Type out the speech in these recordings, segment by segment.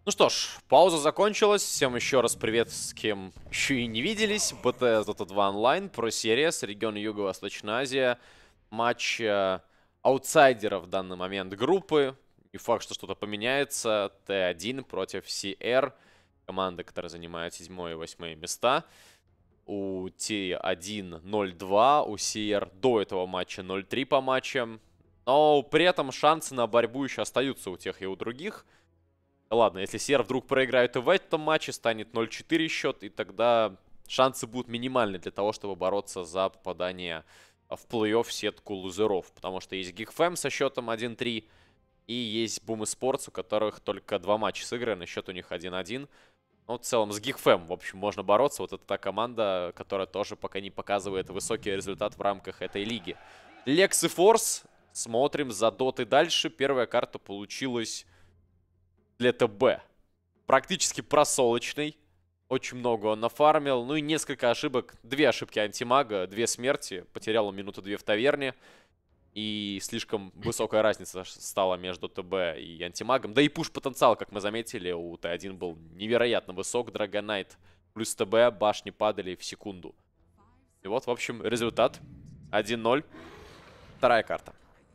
Ну что ж, пауза закончилась. Всем еще раз привет, с кем еще и не виделись. БТС Dota 2 онлайн, Pro Series, регион Юго-Восточная Азия. Матч аутсайдеров в данный момент группы. Не факт, что что-то поменяется. Т1 против CR. Команда, которая занимает 7 и 8 места. У Т1 0-2, у CR до этого матча 0-3 по матчам. Но при этом шансы на борьбу еще остаются у тех и у других. Ладно, если CR вдруг проиграют и в этом матче, станет 0-4 счет, и тогда шансы будут минимальны для того, чтобы бороться за попадание в плей-офф в сетку лузеров. Потому что есть GigFam со счетом 1-3, и есть Boom Esports, у которых только 2 матча сыграны, счет у них 1-1. Но в целом с GigFam, в общем, можно бороться. Вот это та команда, которая тоже пока не показывает высокий результат в рамках этой лиги. Lex и Force. Смотрим за дотой дальше. Первая карта получилась для ТБ. Практически просолочный. Очень много он нафармил. Ну и несколько ошибок. 2 ошибки антимага, 2 смерти. Потерял он минуту 2 в таверне. И слишком высокая разница стала между ТБ и антимагом. Да и пуш-потенциал, как мы заметили, у Т1 был невероятно высок. Драгонайт плюс ТБ, башни падали в секунду. И вот, в общем, результат 1-0. Вторая карта.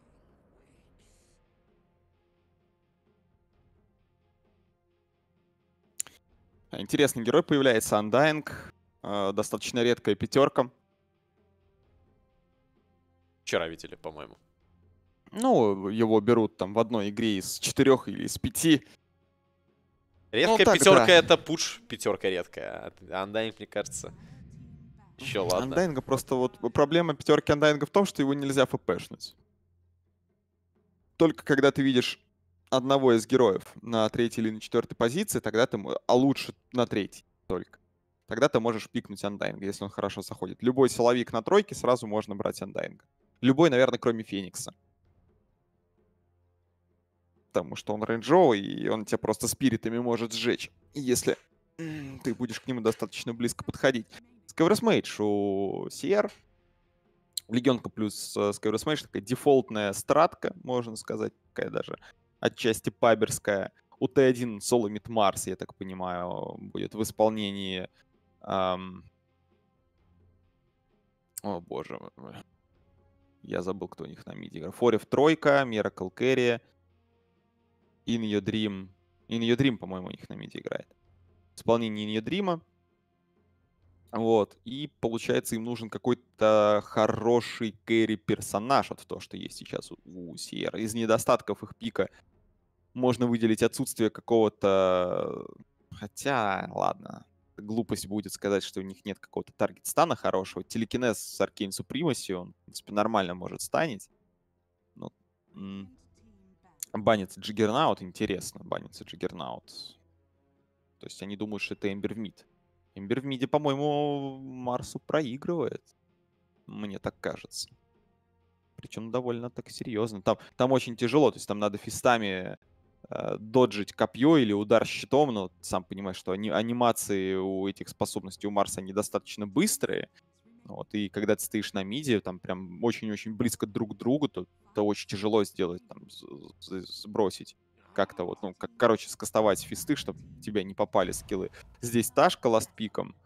Интересный герой появляется, Undying. Достаточно редкая пятерка. Вчера видели, по-моему. Ну, его берут там в одной игре из 4 или из 5. Редкая так, пятерка да. это пуш, пятерка редкая. А Undying, мне кажется, еще ладно. Undying просто вот проблема пятерки Undying в том, что его нельзя фпшнуть. Только когда ты видишь одного из героев на 3-й или на 4-й позиции, тогда ты, а лучше на 3-й только. Тогда ты можешь пикнуть Undying, если он хорошо заходит. Любой силовик на тройке сразу можно брать Undying. Любой, наверное, кроме Феникса. Потому что он рейнджовый, и он тебя просто спиритами может сжечь, если ты будешь к нему достаточно близко подходить. Skywrath Mage у CR. Легионка плюс Skywrath Mage, такая дефолтная стратка, можно сказать, такая даже отчасти паберская. У Т1 соло мид Марс, я так понимаю, будет в исполнении... О боже мой. Я забыл, кто у них на миде играет. Форев тройка, Miracle Carry, In Your Dream. In Your Dream, по-моему, у них на миде играет. В исполнении In Your Dream. Вот. И получается, им нужен какой-то хороший кэрри-персонаж. Вот то, что есть сейчас у Sierra. Из недостатков их пика можно выделить отсутствие какого-то... Хотя, ладно. Глупость будет сказать, что у них нет какого-то таргет-стана хорошего. Телекинез с Arcane Supremacy, он, в принципе, нормально может станить. Но... Банится Джиггернаут, интересно. Банится Джиггернаут. То есть они думают, что это Эмбер в мид. Эмбер в миде, по-моему, Марсу проигрывает. Мне так кажется. Причем довольно так серьезно. Там очень тяжело. То есть там надо фистами доджить копье или удар щитом. Но сам понимаешь, что анимации у этих способностей у Марса недостаточно быстрые. Вот, и когда ты стоишь на миде, там прям очень-очень близко друг к другу, то очень тяжело сделать, там, сбросить как-то вот, ну, короче, скастовать фисты, чтобы тебя не попали скиллы. Здесь Ташка ластпиком.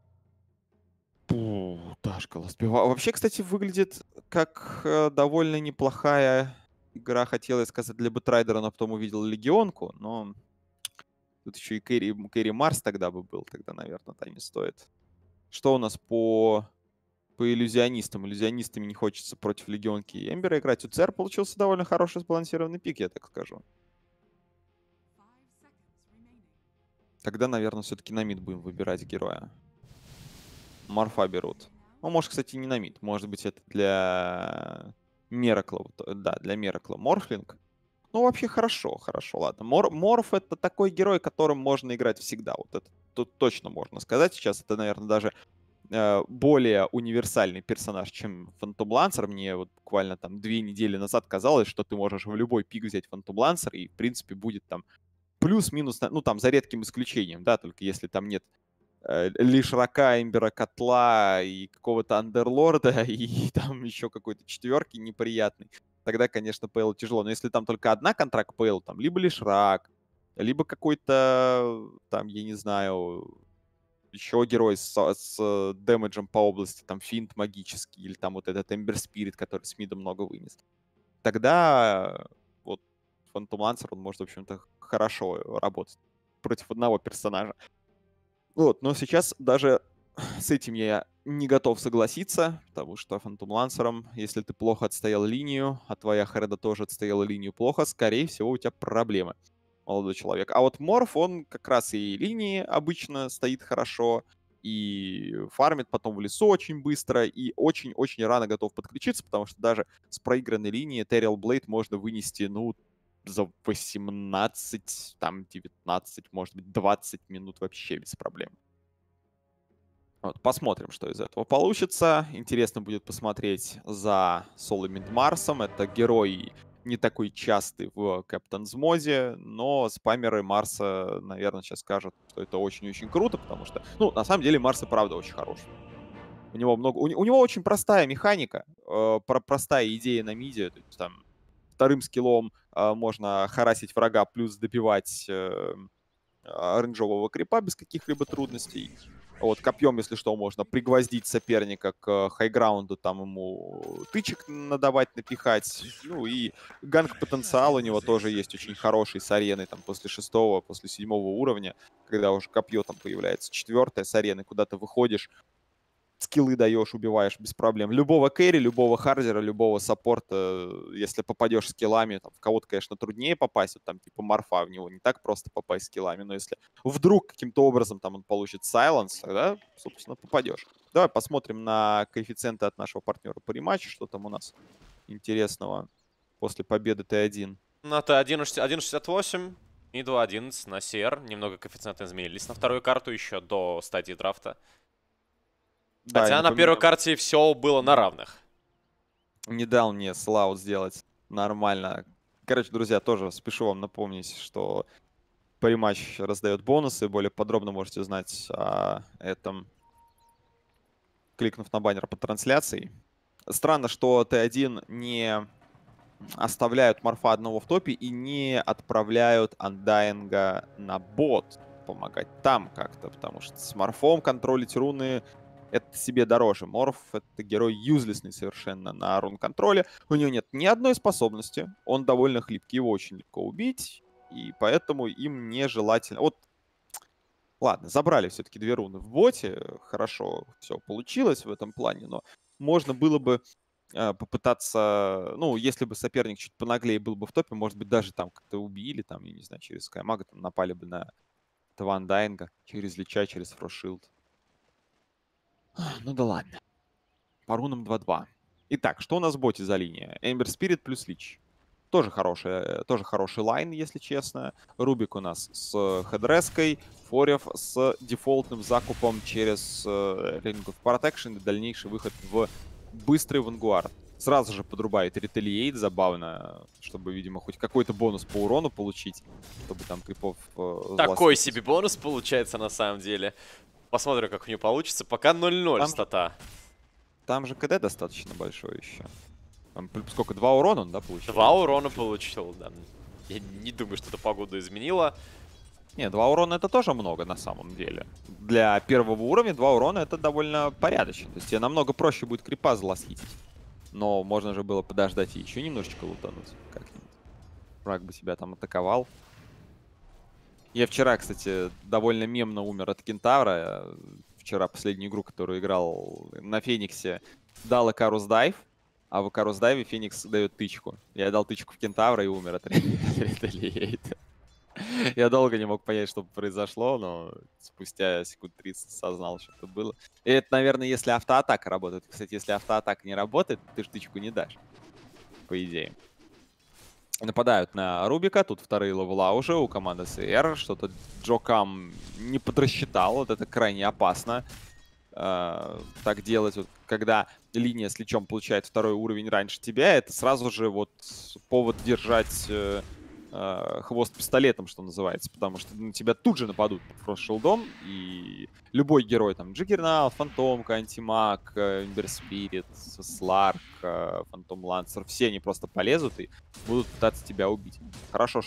Ташка ластпиком. Вообще, кстати, выглядит как довольно неплохая игра, хотел я сказать, для Бэтрайдера, но потом увидел Легионку, но тут еще и Кэрри Марс тогда бы был, тогда, наверное, да, не стоит. Что у нас по иллюзионистам? Иллюзионистами не хочется против Легионки и Эмбера играть. У ЦР получился довольно хороший сбалансированный пик, я так скажу. Тогда, наверное, все-таки на мид будем выбирать героя. Морфа берут. Ну, может, кстати, не на мид. Может быть, это для Меракла. Да, для Меракла. Морфлинг. Ну, вообще хорошо, хорошо, ладно. Морф — это такой герой, которым можно играть всегда. Вот это тут точно можно сказать. Сейчас это, наверное, даже более универсальный персонаж, чем Phantom Lancer. Мне вот буквально там 2 недели назад казалось, что ты можешь в любой пик взять Phantom Lancer, и, в принципе, будет там плюс-минус, ну, там, за редким исключением, да, только если там нет лишь Рака, Эмбера, Котла и какого-то Андерлорда, и там еще какой-то четверки неприятной. Тогда, конечно, ПЛ тяжело. Но если там только одна контракт ПЛ, там либо лишь Рак, либо какой-то там, я не знаю, еще герой с дэмэджем по области, там финт магический, или там вот этот Эмбер Спирит, который с мида много вынес. Тогда вот Фантом Лансер, он может, в общем-то, хорошо работать против одного персонажа. Вот, но сейчас даже с этим я не готов согласиться, потому что Фантом Лансером, если ты плохо отстоял линию, а твоя Хереда тоже отстояла линию плохо, скорее всего, у тебя проблемы, молодой человек. А вот Морф, он как раз и линии обычно стоит хорошо, и фармит потом в лесу очень быстро, и очень-очень рано готов подключиться, потому что даже с проигранной линии Терриал Блейд можно вынести, ну, за 18, там, 19, может быть, 20 минут вообще без проблем. Вот, посмотрим, что из этого получится. Интересно будет посмотреть за Соло Миндмарсом. Это герой не такой частый в Кэптонс Моде, но спамеры Марса, наверное, сейчас скажут, что это очень-очень круто, потому что, ну, на самом деле Марс и правда очень хорош. У него много, у него очень простая механика, простая идея на миде. То есть, там, вторым скиллом можно харасить врага плюс добивать оранжевого крипа без каких-либо трудностей. Вот, копьем, если что, можно пригвоздить соперника к хайграунду, там ему тычек надавать, напихать. Ну и ганг-потенциал у него тоже есть очень хороший с арены, там, после 6-го, после 7-го уровня, когда уже копье там появляется 4-е с арены, куда ты выходишь, скиллы даешь, убиваешь без проблем. Любого кэри, любого хардера, любого саппорта, если попадешь скиллами, там, в кого-то, конечно, труднее попасть, вот, там, типа Марфа, в него не так просто попасть скиллами, но если вдруг каким-то образом там он получит сайленс, тогда, собственно, попадешь. Давай посмотрим на коэффициенты от нашего партнера по рематчу, что там у нас интересного после победы Т1. На Т1 1.68 и 2.11 на CR. Немного коэффициенты изменились на вторую карту еще до стадии драфта. Да, Хотя на первой карте все было на равных. Не дал мне слаут сделать нормально. Короче, друзья, тоже спешу вам напомнить, что Париматч раздает бонусы. Более подробно можете узнать о этом, кликнув на баннер под трансляцией. Странно, что Т1 не оставляют Морфа одного в топе и не отправляют Андайнга на бот помогать там как-то, потому что с Морфом контролить руны это себе дороже. Морф — это герой юзлесный совершенно на рун-контроле. У него нет ни одной способности. Он довольно хлипкий, его очень легко убить. И поэтому им нежелательно... Вот, ладно, забрали все-таки 2 руны в боте. Хорошо все получилось в этом плане, но можно было бы попытаться... Ну, если бы соперник чуть понаглее был бы в топе, может быть, даже там как-то убили, там, я не знаю, через Скаймага, там напали бы на Твандайнга, через Лича, через Фрошилд. Ну да ладно. По рунам 2-2. Итак, что у нас в боте за линия? Эмбер Спирит плюс Лич. Тоже хороший лайн, если честно. Рубик у нас с хедреской. Форев с дефолтным закупом через Ring of Protection и дальнейший выход в быстрый вангуард. Сразу же подрубает реталиейт, забавно, чтобы, видимо, хоть какой-то бонус по урону получить, чтобы там крипов... Такой себе бонус получается на самом деле. Посмотрим, как у нее получится. Пока 0-0 стата. Там же КД достаточно большой еще. Там сколько? 2 урона он, да, получил? 2 урона получил, да. Я не думаю, что это погоду изменило. Не, 2 урона это тоже много на самом деле. Для первого уровня 2 урона это довольно порядочно. То есть тебе намного проще будет крипа залосхитить. Но можно же было подождать и еще немножечко лутануть как-нибудь. Враг бы тебя там атаковал. Я вчера, кстати, довольно мемно умер от Кентавра. Вчера последнюю игру, которую играл на Фениксе, дал Икарус дайв. А в Икарус дайве Феникс дает тычку. Я дал тычку в Кентавра и умер от реталиейта. Я долго не мог понять, что произошло, но спустя секунд 30 осознал, что это было. И это, наверное, если автоатака работает. Кстати, если автоатака не работает, ты ж тычку не дашь, по идее. Нападают на Рубика, тут вторые левела уже у команды СР. Что-то Джокам не подрасчитал, вот это крайне опасно. Так делать, вот, когда линия с Личом получает 2-й уровень раньше тебя, это сразу же вот повод держать хвост пистолетом, что называется, потому что на тебя тут же нападут фрост-шилдом, и любой герой, там, Джиггернаут, Фантомка, Антимаг, Эмбер Спирит, Сларк, Фантом Лансер, все они просто полезут и будут пытаться тебя убить. Хорошо, что тут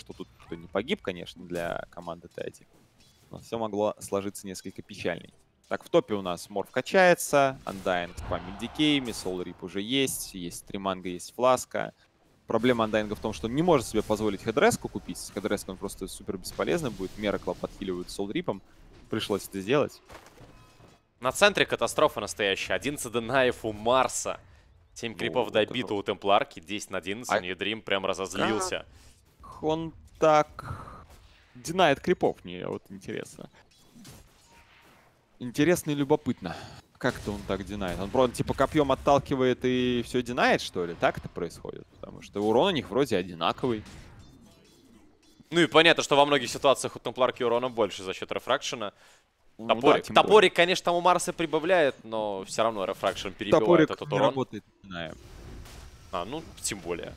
никто не погиб, конечно, для команды Т1. Но все могло сложиться несколько печальней. Так, в топе у нас Морф качается, Undying с память дикеями, Soul Rip уже есть Триманга, есть Фласка. Проблема Undying в том, что он не может себе позволить хедреску купить. С хедреском он просто супер бесполезный будет. Меракла подхиливают Soul Rip'ом. Пришлось это сделать. На центре катастрофа настоящая. 11 денаев у Марса. 7 крипов добито у Темпларки. 10 на 11. Недрим прям разозлился. Как он так динает крипов? Мне вот интересно. Интересно и любопытно. Как это он так динает? Он просто типа копьем отталкивает и все динает, что ли? Так это происходит? Потому что урон у них вроде одинаковый. Ну и понятно, что во многих ситуациях у Темпларки урона больше за счет рефракшена. Ну, Топорик, да, топорик, конечно, там у Марса прибавляет, но все равно рефракшн перебивает топорик этот не урон. работает, не знаю. А, ну, тем более.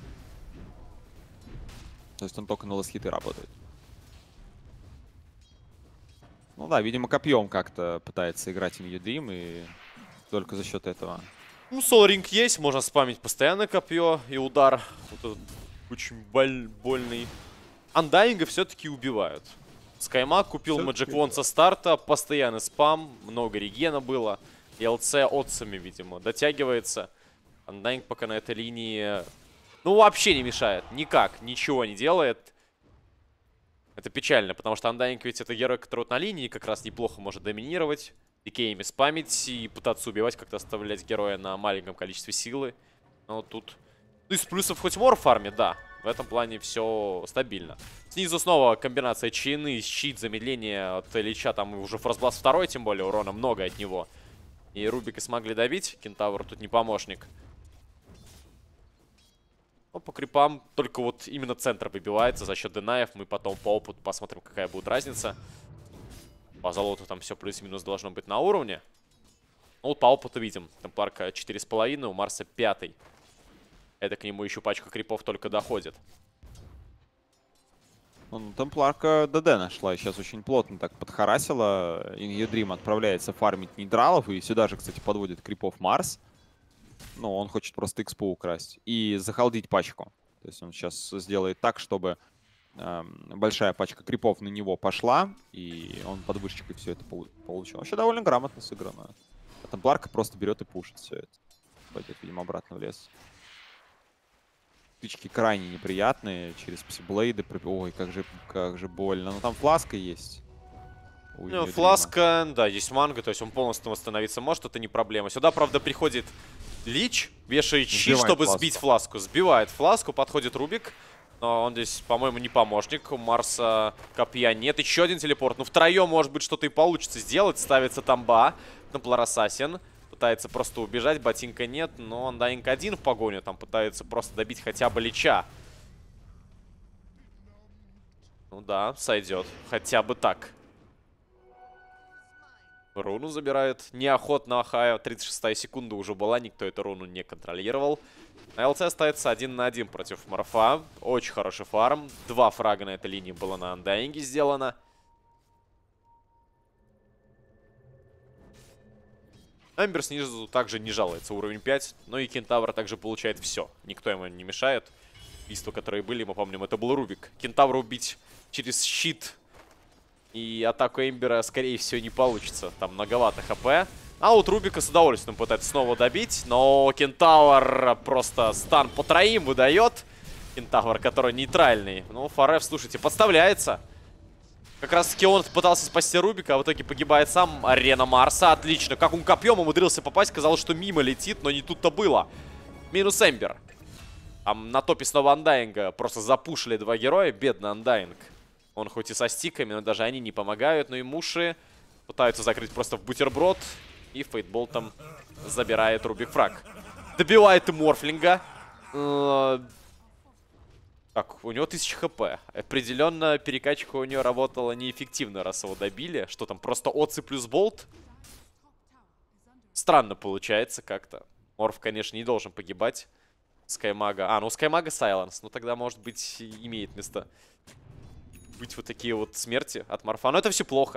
То есть он только на ласхиты работает. Ну да, видимо, копьем как-то пытается играть New Dream, и только за счет этого. Ну, соло-ринг есть, можно спамить постоянно копье и удар. Вот этот очень больный. Андайинга все-таки убивают. Скаймак купил Magic Wand со старта, постоянный спам, много регена было. И ЛЦ отцами, видимо, дотягивается. Андайинг пока на этой линии, ну, вообще не мешает, никак, ничего не делает. Это печально, потому что Undying ведь это герой, который вот на линии как раз неплохо может доминировать, дикеями спамить и пытаться убивать, как-то оставлять героя на маленьком количестве силы. Но вот тут... Ну, из плюсов хоть мор фармит, да. В этом плане все стабильно. Снизу снова комбинация чайны, щит, замедление от Лича. Там уже Фростбласт 2, тем более урона много от него. И Рубика смогли добить. Кентавр тут не помощник. Ну, по крипам только вот именно центр выбивается за счет денаев. Мы потом по опыту посмотрим, какая будет разница. По золоту там все плюс-минус должно быть на уровне. Ну, вот по опыту видим. Темпларка 4,5, у Марса 5. Это к нему еще пачка крипов только доходит. Ну, Темпларка ДД нашла. Сейчас очень плотно так подхарасила. New Dream отправляется фармить нейтралов. И сюда же, кстати, подводит крипов Марс. Ну, он хочет просто экспо украсть. И захалдить пачку. То есть он сейчас сделает так, чтобы большая пачка крипов на него пошла. И он под вышечкой все это получил. Вообще довольно грамотно сыграно. А Темпларка просто берет и пушит все это. Пойдет, видимо, обратно в лес. Тычки крайне неприятные. Через псиблейды. Ой, как же больно. Ну, там фласка есть. Ну, фласка, да, есть манга. То есть он полностью восстановиться может. Это не проблема. Сюда, правда, приходит Лич, вешает щит, чтобы сбить фласку. Сбивает фласку, подходит Рубик. Но он здесь, по-моему, не помощник. У Марса копья нет. Еще один телепорт. Ну, втроем, может быть, что-то и получится сделать. Ставится тамба. Темплар Ассасин. Пытается просто убежать. Ботинка нет. Но Undying один в погоню. Там пытается просто добить хотя бы Лича. Ну да, сойдет. Хотя бы так. Руну забирает неохотно Ахая. 36-я секунда уже была, никто эту руну не контролировал. А ЛЦ остается 1 на 1 против Морфа. Очень хороший фарм. 2 фрага на этой линии было на Undying сделано. Эмбер снизу также не жалуется, уровень 5. Но и Кентавр также получает все. Никто ему не мешает. Убийства, которые были, мы помним, это был Рубик. Кентавра убить через щит и атаку Эмбера, скорее всего, не получится. Там многовато хп. А вот Рубика с удовольствием пытается снова добить. Но Кентавр просто стан по троим выдает. Кентавр, который нейтральный. Ну, Фареф, слушайте, подставляется. Как раз таки он пытался спасти Рубика, а в итоге погибает сам. Арена Марса. Отлично. Как он копьем умудрился попасть. Казалось, что мимо летит, но не тут-то было. Минус Эмбер. Там на топе снова Undying. Просто запушили 2 героя. Бедный Undying. Он хоть и со стиками, но даже они не помогают. Но и Муши пытаются закрыть просто в бутерброд. И Фейтболтом забирает Рубик фраг. Добивает и Морфлинга. Так, у него 1000 хп. Определенно перекачка у него работала неэффективно, раз его добили. Что там, просто Оци плюс болт? Странно получается как-то. Морф, конечно, не должен погибать. Скаймага. А, ну Скаймага Сайленс. Ну тогда, может быть, имеет место быть вот такие вот смерти от Морфа. Но это все плохо.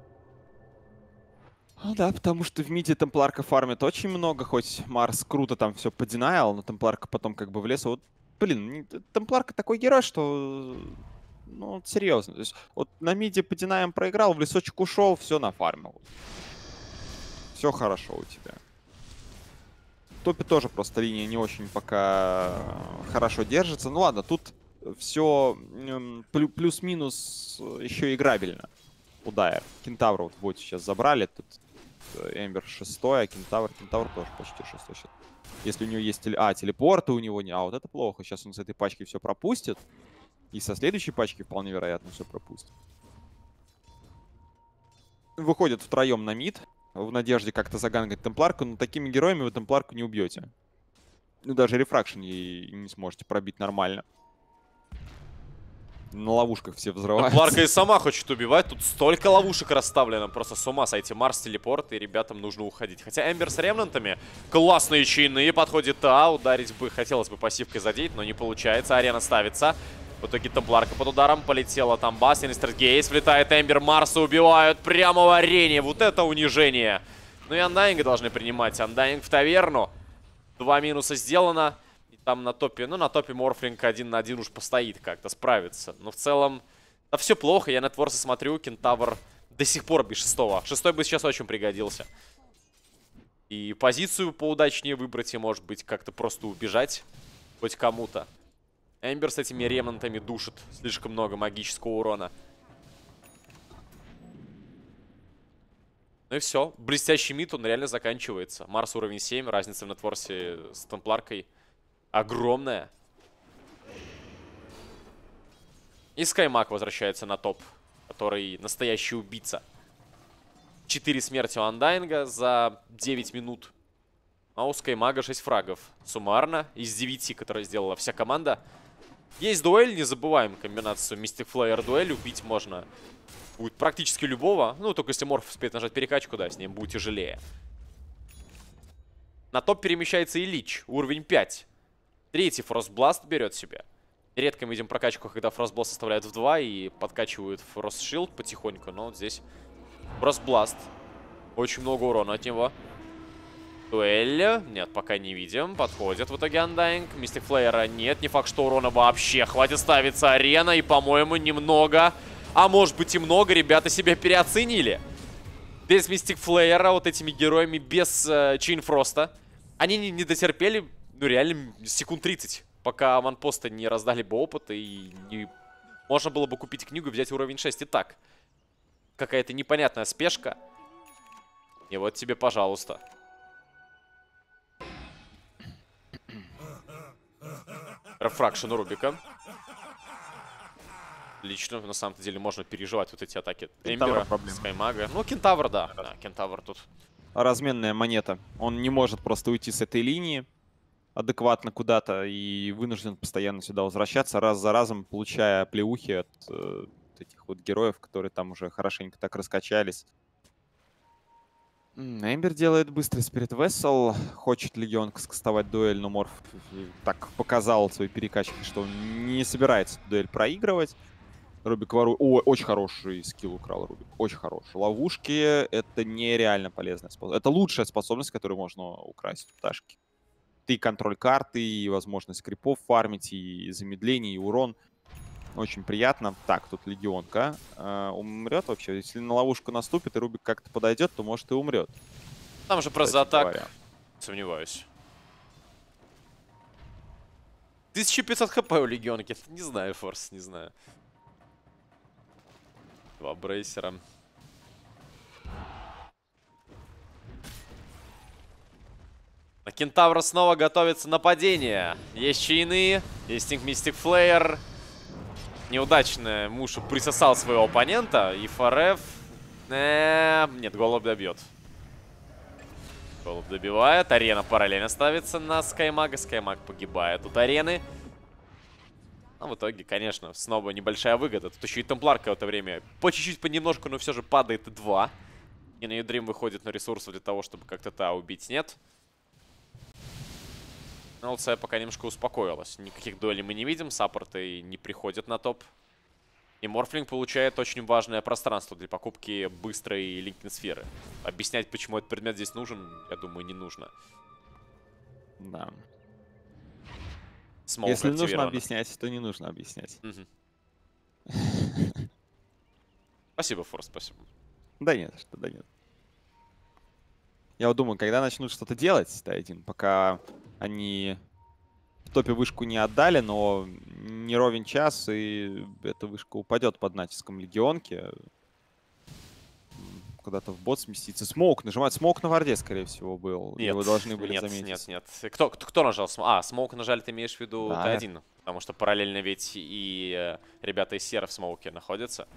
Ну да, потому что в миде Темпларка фармит очень много, хоть Марс круто там все подинайл, но Темпларка потом как бы в лес. Вот, блин, Темпларка такой герой, что ну, Ну, вот серьезно. То есть, вот на миде по Динаям проиграл, в лесочек ушел, все нафармил. Все хорошо у тебя. В топе тоже просто линия не очень пока хорошо держится. Ну ладно, тут все плюс-минус еще играбельно. Удар. Кентавра вот в боте сейчас забрали. Тут Эмбер 6-й, а Кентавр тоже почти 6-й. Если у него есть телепорты у него не... А, вот это плохо. Сейчас он с этой пачки все пропустит. И со следующей пачки вполне вероятно все пропустит. Выходят втроем на мид. В надежде как-то загангать темпларку. Но такими героями вы темпларку не убьете. Ну, даже рефракшн ей не сможете пробить нормально. На ловушках все взрываются. Темпларка и сама хочет убивать. Тут столько ловушек расставлено. Просто с ума сойти. Марс телепорт, и ребятам нужно уходить. Хотя Эмбер с ремнантами классные чайные. Подходит ударить бы. Хотелось бы пассивкой задеть, но не получается. Арена ставится. В итоге темпларка под ударом. Полетела там бас. Синистер Гейс. Влетает Эмбер. Марса убивают прямо в арене. Вот это унижение. Ну и Undying должны принимать. Undying в таверну. 2 минуса сделано. И там на топе, ну на топе Морфлинг 1 на 1 уж постоит как-то, справится. Но в целом, да все плохо. Я на Творса смотрю. Кентавр до сих пор без 6-го. 6-й бы сейчас очень пригодился. И позицию поудачнее выбрать, и может быть как-то просто убежать хоть кому-то. Эмбер с этими ремнантами душит слишком много магического урона. Ну и все. Блестящий мид, он реально заканчивается. Марс уровень 7, разница на Творсе с темпларкой огромная. И Скаймак возвращается на топ, который настоящий убийца. 4 смерти у Андайнга за 9 минут. А у Скаймага 6 фрагов. Суммарно из 9, которые сделала вся команда. Есть дуэль, не забываем комбинацию Mystic Flare дуэль. Убить можно будет практически любого. Ну, только если Морф успеет нажать перекачку, да, с ним будет тяжелее. На топ перемещается и Лич, уровень 5. Третий Frostblast берет себе. Редко мы видим прокачку, когда Frostblast составляет в 2 и подкачивают Frost Shield потихоньку. Но вот здесь Frostblast. Очень много урона от него. Дуэль. Нет, пока не видим. Подходит в итоге Undying. Mystic Flare нет. Не факт, что урона вообще хватит. Ставится арена. И, по-моему, немного. А может быть и много. Ребята себя переоценили. Без Mystic Flare, вот этими героями, без Chain Frost. Они не дотерпели, ну, реально, секунд 30. Пока аванпосты не раздали бы опыт. И можно было бы купить книгу и взять уровень 6 и так. Какая-то непонятная спешка. И вот тебе, пожалуйста. Рефракшн у Рубика. Лично, на самом-то деле, можно переживать вот эти атаки Эмбера, Скаймага. Ну, Кентавр, да. Да, Кентавр тут. Разменная монета. Он не может просто уйти с этой линии адекватно куда-то и вынужден постоянно сюда возвращаться, раз за разом получая плеухи от этих вот героев, которые там уже хорошенько так раскачались. Эмбер делает быстрый Spirit Vessel. Хочет Легион скастовать дуэль, но Морф так показал своей перекачкой, что он не собирается дуэль проигрывать. Рубик ворует. О, очень хороший скилл украл Рубик. Очень хороший. Ловушки — это нереально полезная способность. Это лучшая способность, которую можно украсть у пташки. И контроль карты, и возможность крипов фармить, и замедление, и урон. Очень приятно. Так, тут Легионка. Умрет вообще? Если на ловушку наступит, и Рубик как-то подойдет, то может и умрет. Там же про атак. Сомневаюсь. 1500 хп у Легионки. Не знаю, Форс, не знаю. 2 брейсера. На Кентавра снова готовится нападение. Есть чайные, есть Mystic Flare. Неудачно Мушу присосал своего оппонента. И ФРФ... Нет, голубь добьет. Голубь добивает. Арена параллельно ставится на Скаймага. Скаймаг погибает от арены. А в итоге, конечно, снова небольшая выгода. Тут еще и Темпларка в это время по чуть-чуть, понемножку, но все же падает и 2. И на Юдрим выходит на ресурсы для того, чтобы как-то убить. Нет. Но ЛЦ пока немножко успокоилась. Никаких дуэлей мы не видим. Саппорты не приходят на топ. И Морфлинг получает очень важное пространство для покупки быстрой линкин-сферы. Объяснять, почему этот предмет здесь нужен, я думаю, не нужно. Да. Смоук Если нужно активировано. объяснять, то не нужно объяснять. Спасибо, Форс, спасибо. Да нет, что да нет. Я вот думаю, когда начнут что-то делать, Т1, пока они в топе вышку не отдали, но не ровен час, и эта вышка упадет под натиском легионки. Куда-то в бот сместится. Смоук нажимает. Смоук на варде, скорее всего, был. Нет, Его должны были нет, заметить. нет. Кто нажал? Смоук нажали, ты имеешь в виду Да. Т1? Потому что параллельно ведь и ребята из Сера в смоуке находятся.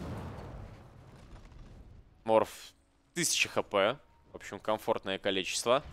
Морф 1000 хп. В общем, комфортное количество.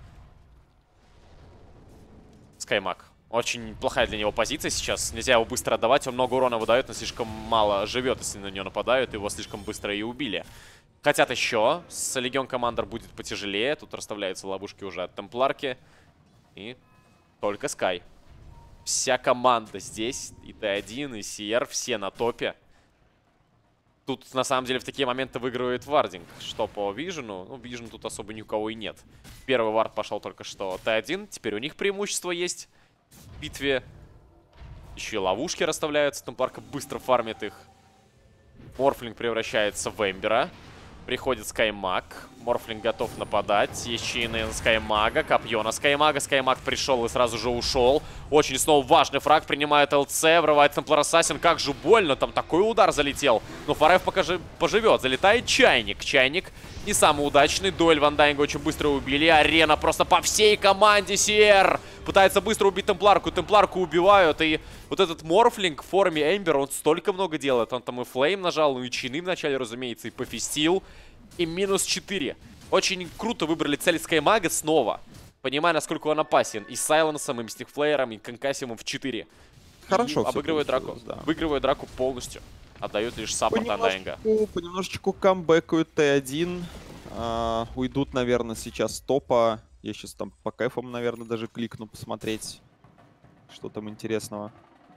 Скаймак. Очень плохая для него позиция сейчас. Нельзя его быстро отдавать. Он много урона выдает, но слишком мало живет, если на него нападают. Его слишком быстро и убили. Хотят еще. С Легион Командер будет потяжелее. Тут расставляются ловушки уже от Темпларки. И только Скай. Вся команда здесь. И Т1, и Сиер. Все на топе. Тут, на самом деле, в такие моменты выигрывает вардинг. Что по Вижену? Ну, Вижен тут особо ни у кого и нет. Первый вард пошел только что Т1. Теперь у них преимущество есть в битве. Еще и ловушки расставляются. Темпларка быстро фармит их. Морфлинг превращается в Эмбера. Приходит Скаймаг. Морфлинг готов нападать. Есть чейны на Скаймага. Копье на Скаймага. Скаймаг пришел и сразу же ушел. Очень снова важный фраг. Принимает ЛЦ. Врывает Темплар Ассасин. Как же больно. Там такой удар залетел. Но Фарев пока же поживет. Залетает Чайник. Чайник не самый удачный. Дуэль Ван Дайнга очень быстро убили. Арена просто по всей команде Сиер. Пытается быстро убить Темпларку. Темпларку убивают. И вот этот Морфлинг в форме Эмбера, он столько много делает. Он там и Флейм нажал, ну и чины вначале, разумеется, и пофистил. И минус 4. Очень круто выбрали цель Скаймага снова. Понимая, насколько он опасен. И с Сайленсом, и Мистик Флеером, и Конкассиумом в 4. Хорошо. Обыгрывает драку. Да. Выигрывает драку полностью. Отдают лишь саппорт Андайнга. Понемножечку камбэкают Т1. Уйдут, наверное, сейчас с топа. Я сейчас там по кайфам, наверное, даже кликну посмотреть, что там интересного.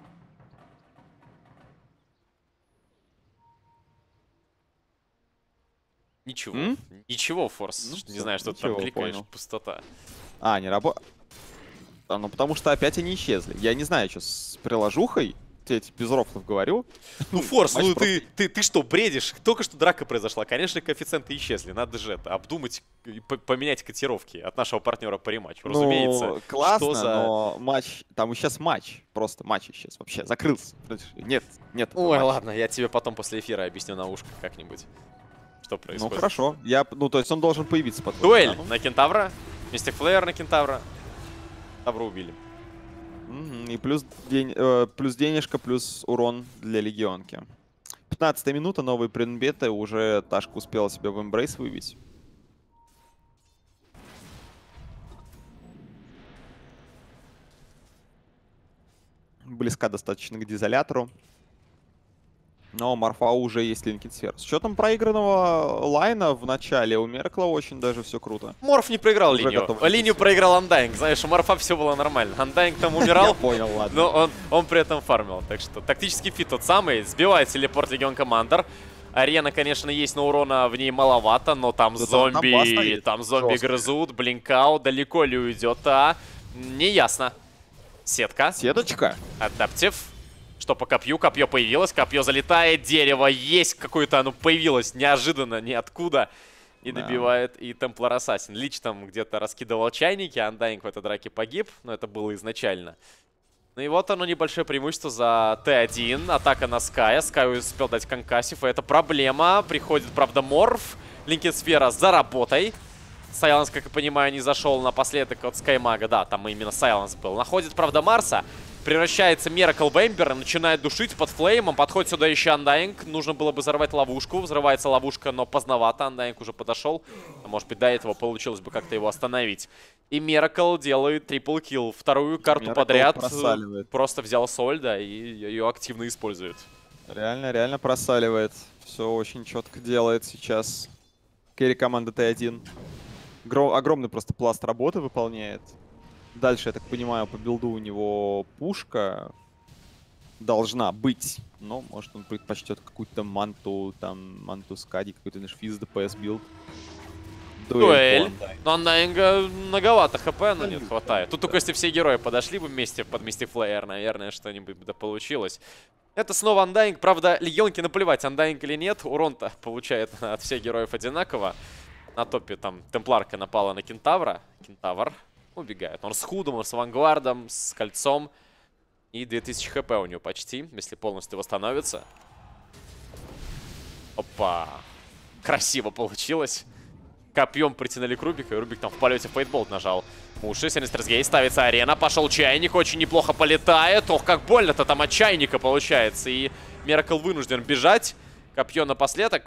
Ничего. Ничего, Форс. Ну, не всё, знаю, что ты ничего, там кликаешь. понял. Пустота. Не работает. Ну, потому что опять они исчезли. Я не знаю, что с приложухой. Тебе эти без рофлов говорю. Ну, Форс, ну просто... ты что, бредишь? Только что драка произошла. Конечно, коэффициенты исчезли. Надо же это обдумать и поменять котировки от нашего партнера по рематчу. Разумеется. Ну, классно, что за... но матч... Там исчез матч. Просто матч исчез вообще. Закрылся. Нет. Ой, ладно, я тебе потом после эфира объясню на ушко как-нибудь, что происходит. Ну, хорошо. Ну, то есть он должен появиться потом. Дуэль да? на Кентавра. Мистик Флеер на Кентавра. Тавра убили. И плюс денежка, плюс урон для легионки. 15-я минута, новые предметы. Уже Ташка успела себя в эмбрейс выбить. Близка достаточно к дизолятору. Но Марфа уже есть линкед сфер. С учетом проигранного лайна в начале у Меркла очень даже все круто. Морф не проиграл Уже линию. готов Линию проиграл Андайнг. Знаешь, у Морфа все было нормально. Андайнг там умирал. Я понял, ладно. Но он при этом фармил. Так что тактический фит тот самый. Сбивает телепорт Легион Командер. Арена, конечно, есть, но урона в ней маловато. Но там зомби. Там зомби грызут. Блинкаут. Далеко ли уйдет? Неясно. Сетка. Сеточка. Адаптив. Что по копью? Копье появилось, копье залетает, дерево есть какое-то, оно появилось неожиданно, ниоткуда. И добивает и Темплар Ассасин. Лич там где-то раскидывал чайники, Андайнг в этой драке погиб, но это было изначально. Ну и вот оно, небольшое преимущество за Т1. Атака на Ская. Скай успел дать конкассив, и это проблема. Приходит, правда, Морф. Линкед Сфера за работой. Сайленс, как я понимаю, не зашел напоследок от Скаймага. Да, там именно Сайленс был. Находит, правда, Марса. Превращается Миракл в Эмбера, начинает душить под флеймом. Подходит сюда еще Андайнг. Нужно было бы взорвать ловушку. Взрывается ловушка, но поздновато. Андайнг уже подошел. Может быть, до этого получилось бы как-то его остановить. И Миракл делает трипл килл. Вторую карту Miracle подряд. просаливает. Просто взял Сольда и ее активно использует. Реально просаливает. Все очень четко делает сейчас. Керри команда Т1. Огромный просто пласт работы выполняет. Дальше, я так понимаю, по билду у него пушка должна быть. Но, может, он предпочтет какую-то манту, там, манту Скади, какой-то наш физ ДПС билд. Дуэль. Но Андайнга многовато хп, но нет, хватает. Тут только если все герои подошли бы вместе под Мистик Флеер, наверное, что-нибудь да получилось. Это снова Undying. Правда, Легионке наплевать, Undying или нет. Урон-то получает от всех героев одинаково. На топе там Темпларка напала на Кентавра. Кентавр убегает. Он с Худом, он с Вангвардом, с Кольцом. И 2000 хп у него почти, если полностью восстановится. Опа. Красиво получилось. Копьем притянули к Рубику, и Рубик там в полете фейтболт нажал. Уши, Синистерсгей, ставится арена, пошел чайник, очень неплохо полетает. Ох, как больно-то там от чайника получается. И Миракл вынужден бежать. Копье напоследок.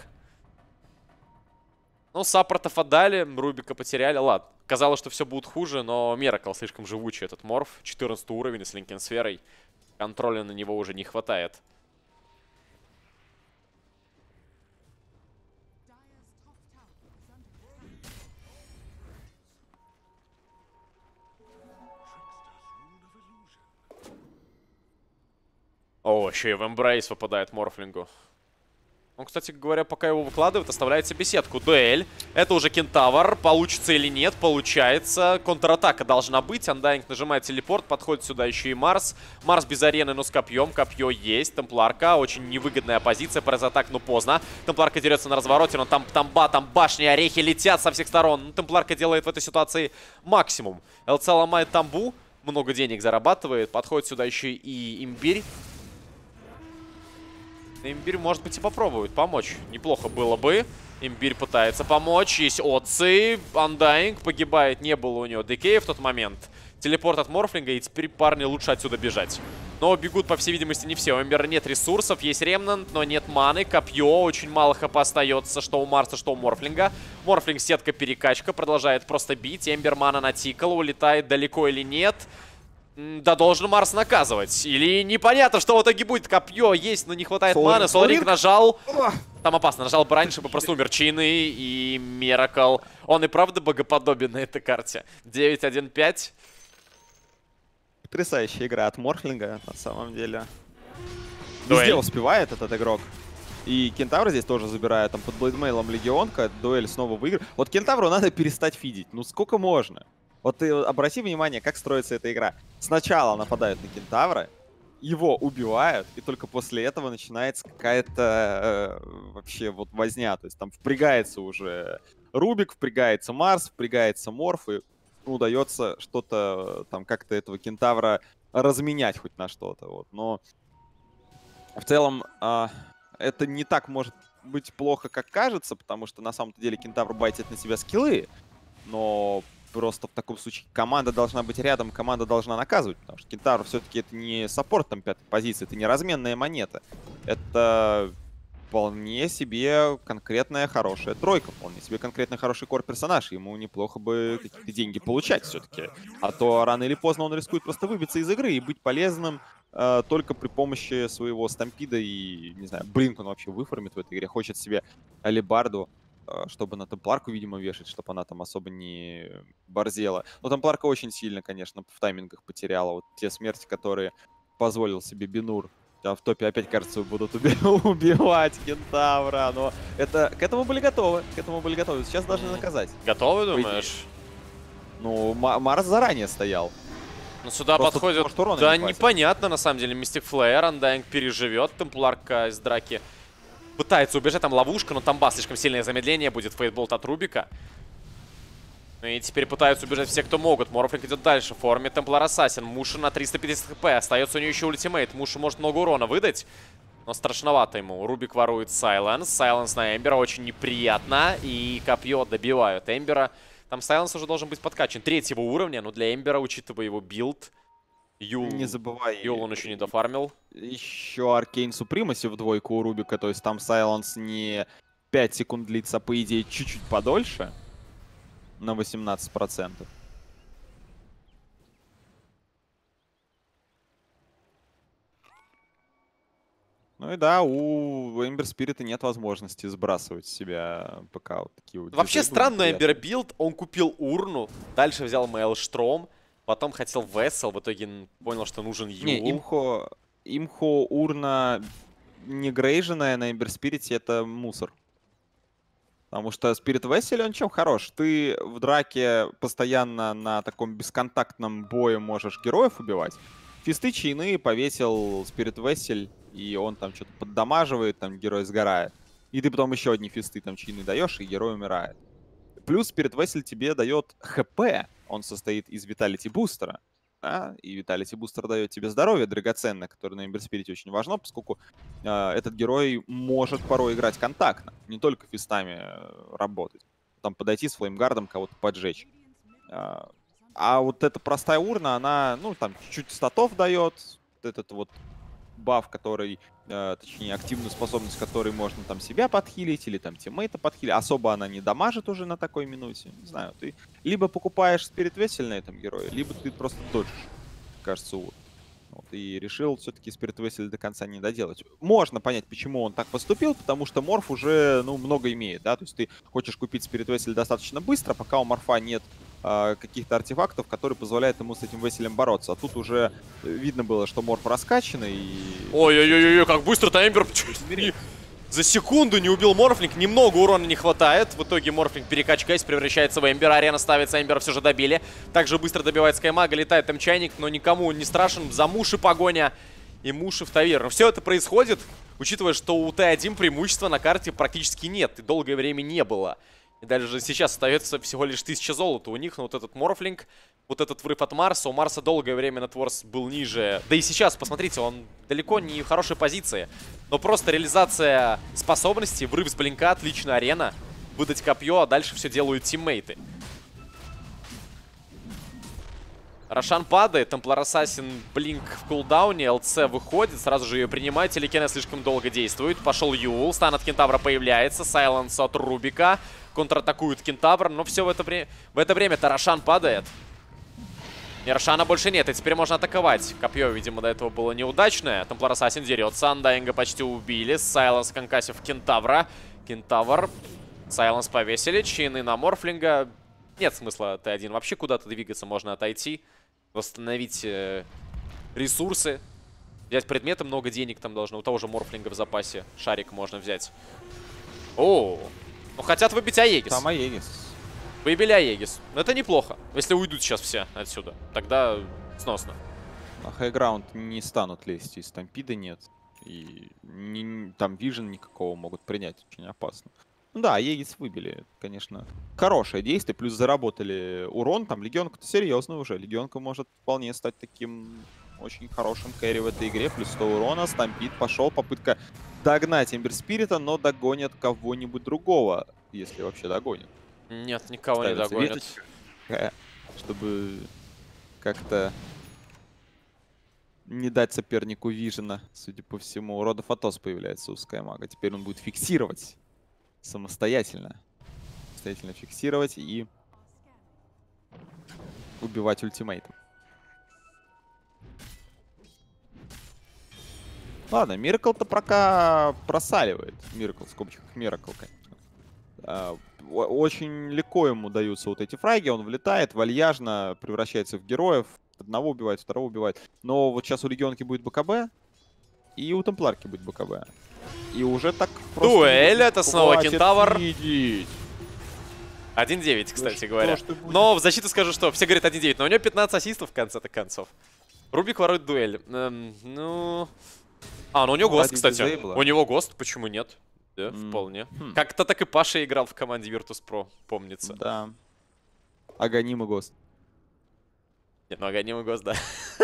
Ну, саппортов отдали, Рубика потеряли. Ладно, казалось, что все будет хуже, но Миракл слишком живучий этот морф. 14 уровень с Линкенсферой. Контроля на него уже не хватает. О, еще и в Эмбрейс выпадает Морфлингу. Он, кстати говоря, пока его выкладывает, оставляет себе сетку. Дуэль. Это уже Кентавр. Получится или нет? Получается. Контратака должна быть. Undying нажимает телепорт. Подходит сюда еще и Марс. Марс без арены, но с копьем. Копье есть. Темпларка. Очень невыгодная позиция. Паразатак, но поздно. Темпларка дерется на развороте, но там башни, орехи летят со всех сторон. Темпларка делает в этой ситуации максимум. ЛЦ ломает тамбу. Много денег зарабатывает. Подходит сюда еще и Имбирь. Имбирь, может быть, и попробует помочь. Неплохо было бы. Имбирь пытается помочь. Есть отцы. Undying погибает. Не было у него декея в тот момент. Телепорт от Морфлинга. И теперь парни лучше отсюда бежать. Но бегут, по всей видимости, не все. У Эмбера нет ресурсов. Есть ремнант, но нет маны. Копье. Очень мало хп остается. Что у Марса, что у Морфлинга. Морфлинг, сетка, перекачка. Продолжает просто бить. Эмбер мана натикал. Улетает далеко или нет. Да должен Марс наказывать. Или непонятно, что в итоге будет. Копье есть, но не хватает маны. Соларинг нажал. Там опасно. Нажал бы раньше, бы просто умер Чины и Миракл. Он и правда богоподобен на этой карте. 9-1-5. Потрясающая игра от Морфлинга, на самом деле. Дуэль. Везде успевает этот игрок. И Кентавр здесь тоже забирает. Там под Блейдмейлом Легионка. Дуэль снова выиграет. Вот Кентавру надо перестать фидить. Ну сколько можно? Вот ты обрати внимание, как строится эта игра. Сначала нападают на Кентавра, его убивают, и только после этого начинается какая-то вообще вот возня. То есть там впрягается уже Рубик, впрягается Марс, впрягается Морф, и удается что-то там как-то этого Кентавра разменять хоть на что-то. Вот. Но в целом это не так может быть плохо, как кажется, потому что на самом-то деле Кентавр байтит на себя скиллы, но просто в таком случае команда должна быть рядом, команда должна наказывать, потому что Кентавр все-таки это не саппорт там пятой позиции, это не разменная монета. Это вполне себе конкретная хорошая тройка, вполне себе конкретно хороший кор-персонаж. Ему неплохо бы какие-то деньги получать все-таки. А то рано или поздно он рискует просто выбиться из игры и быть полезным только при помощи своего стампида. И, не знаю, Блинк он вообще выформит в этой игре. Хочет себе алебарду, чтобы на Темпларку, видимо, вешать, чтобы она там особо не борзела. Но Темпларка очень сильно, конечно, в таймингах потеряла. Вот те смерти, которые позволил себе Бинур. В топе опять, кажется, будут убивать Кентавра. Но это, к этому были готовы. К этому были готовы. Сейчас должны наказать. Готовы, думаешь? Ну, Марс заранее стоял. Ну, сюда просто подходит... может, да, непонятно, на самом деле. Мистик Флеер, Undying переживет. Темпларка из драки пытается убежать, там ловушка, но там слишком сильное замедление будет. Фейтболт от Рубика. И теперь пытаются убежать все, кто могут. Морфлинг идет дальше. В форме Темплар Ассасин. Муша на 350 хп. Остается у нее еще ультимейт. Муша может много урона выдать, но страшновато ему. Рубик ворует Сайленс. Сайленс на Эмбера. Очень неприятно. И копье добивают Эмбера. Там Сайленс уже должен быть подкачан 3-го уровня. Но для Эмбера, учитывая его билд... Юл, не забывай. Юл он еще не дофармил. Еще Аркейн Супримаси в двойку у Рубика. То есть там Сайленс не 5 секунд длится, а по идее чуть-чуть подольше. На 18%. Ну и да, у Эмбер Спирита нет возможности сбрасывать с себя пока вот такие вот... Вообще странный Эмбер билд. Он купил урну, дальше взял Мейлштром, потом хотел Вессел, в итоге понял, что нужен Юл. Не, имхо урна не грейженная на Эмбер Спирите — это мусор. Потому что Спирит Вессель, он чем хорош? Ты в драке постоянно на таком бесконтактном бое можешь героев убивать. Фисты чайны повесил Спирит Вессель и он там что-то поддамаживает, там герой сгорает. И ты потом еще одни фисты там чины даешь, и герой умирает. Плюс Spirit Vessel тебе дает ХП. Он состоит из Vitality бустера. Да? И Vitality бустер дает тебе здоровье драгоценное, которое на Ember Spirit очень важно, поскольку этот герой может порой играть контактно. Не только фистами работать. Там подойти с флеймгардом, кого-то поджечь. А вот эта простая урна, она, ну, там, чуть-чуть статов дает. Этот вот баф, который, точнее, активную способность, которой можно там себя подхилить или там тиммейта подхилить. Особо она не дамажит уже на такой минуте. Не знаю, ты либо покупаешь Spirit Vessel на этом герое, либо ты просто доджишь, кажется, урн. Вот, и решил все-таки Spirit Vessel до конца не доделать. Можно понять, почему он так поступил, потому что Морф уже, ну, много имеет, да, то есть ты хочешь купить Spirit Vessel достаточно быстро, пока у Морфа нет каких-то артефактов, которые позволяют ему с этим Веселем бороться. А тут уже видно было, что Морф раскачанный и... Ой-ой-ой, как быстро-то Эмбер за секунду не убил Морфлинг. Немного урона не хватает. В итоге Морфлинг, перекачкаясь, превращается в Эмбера. Арена ставится, Эмбера все же добили. Также быстро добивает Скаймага, летает М-чайник, но никому не страшен. За Муши погоня и Муши в таверну. Все это происходит, учитывая, что у Т1 преимущества на карте практически нет. И долгое время не было. И даже сейчас остается всего лишь 1000 золота у них. Но вот этот Морфлинг, вот этот врыв от Марса. У Марса долгое время нетворс был ниже. Да и сейчас, посмотрите, он далеко не в хорошей позиции. Но просто реализация способностей, врыв с блинка, отличная арена. Выдать копье, а дальше все делают тиммейты. Рошан падает, Темплар Ассасин, блинк в кулдауне, ЛЦ выходит, сразу же ее принимает, Телекена слишком долго действует, пошел Юл, стан от Кентавра появляется, Сайленс от Рубика, контратакует Кентавр, но все в это время-то Рошан падает. И Рошана больше нет, и теперь можно атаковать. Копье, видимо, до этого было неудачное. Темплар Ассасин дерется, Андайнга почти убили, Сайленс конкассив Кентавра, Кентавр, Сайленс повесили, чины на Морфлинга. Нет смысла Т1 вообще куда-то двигаться, можно отойти, восстановить ресурсы, взять предметы, много денег там должно. У того же Морфлинга в запасе шарик можно взять. О, ну хотят выбить Аегис. Там Аегис. Выбили Аегис. Но это неплохо. Если уйдут сейчас все отсюда, тогда сносно. На хайграунд не станут лезть, и стампида нет. И там вижен никакого могут принять, очень опасно. Ну да, Аегис выбили, конечно. Хорошее действие, плюс заработали урон. Там Легионка-то серьезно уже. Легионка может вполне стать таким очень хорошим кэрри в этой игре. Плюс 100 урона, стампид пошел. Попытка догнать Эмбер Спирита, но догонят кого-нибудь другого, если вообще догонят. Нет, никого не Ставится догонят. веточка, чтобы как-то не дать сопернику вижена. Судя по всему, Род оф Атос появляется у Скаймага. Теперь он будет фиксировать самостоятельно фиксировать и убивать ультимейтом. Ладно, Миракл-то пока просаливает. Миракл, в скобочках Миракл, конечно. Очень легко ему даются вот эти фраги. Он влетает вальяжно, превращается в героев. Одного убивает, второго убивает. Но вот сейчас у Легионки будет БКБ, и у Темпларки будет БКБ. И уже так просто... Дуэль, это снова Кентавр. Видеть. 1-9, кстати говоря. Но в защиту скажу, что все говорят 1-9, но у него 15 ассистов в конце-то концов. Рубик ворует дуэль. Ну... А, ну у него ГОСТ, кстати. У него ГОСТ, почему нет? Да, вполне. Как-то так и Паша играл в команде Virtus.pro, помнится. Да. Аганим и ГОСТ. Нет, ну Аганим и ГОСТ, да.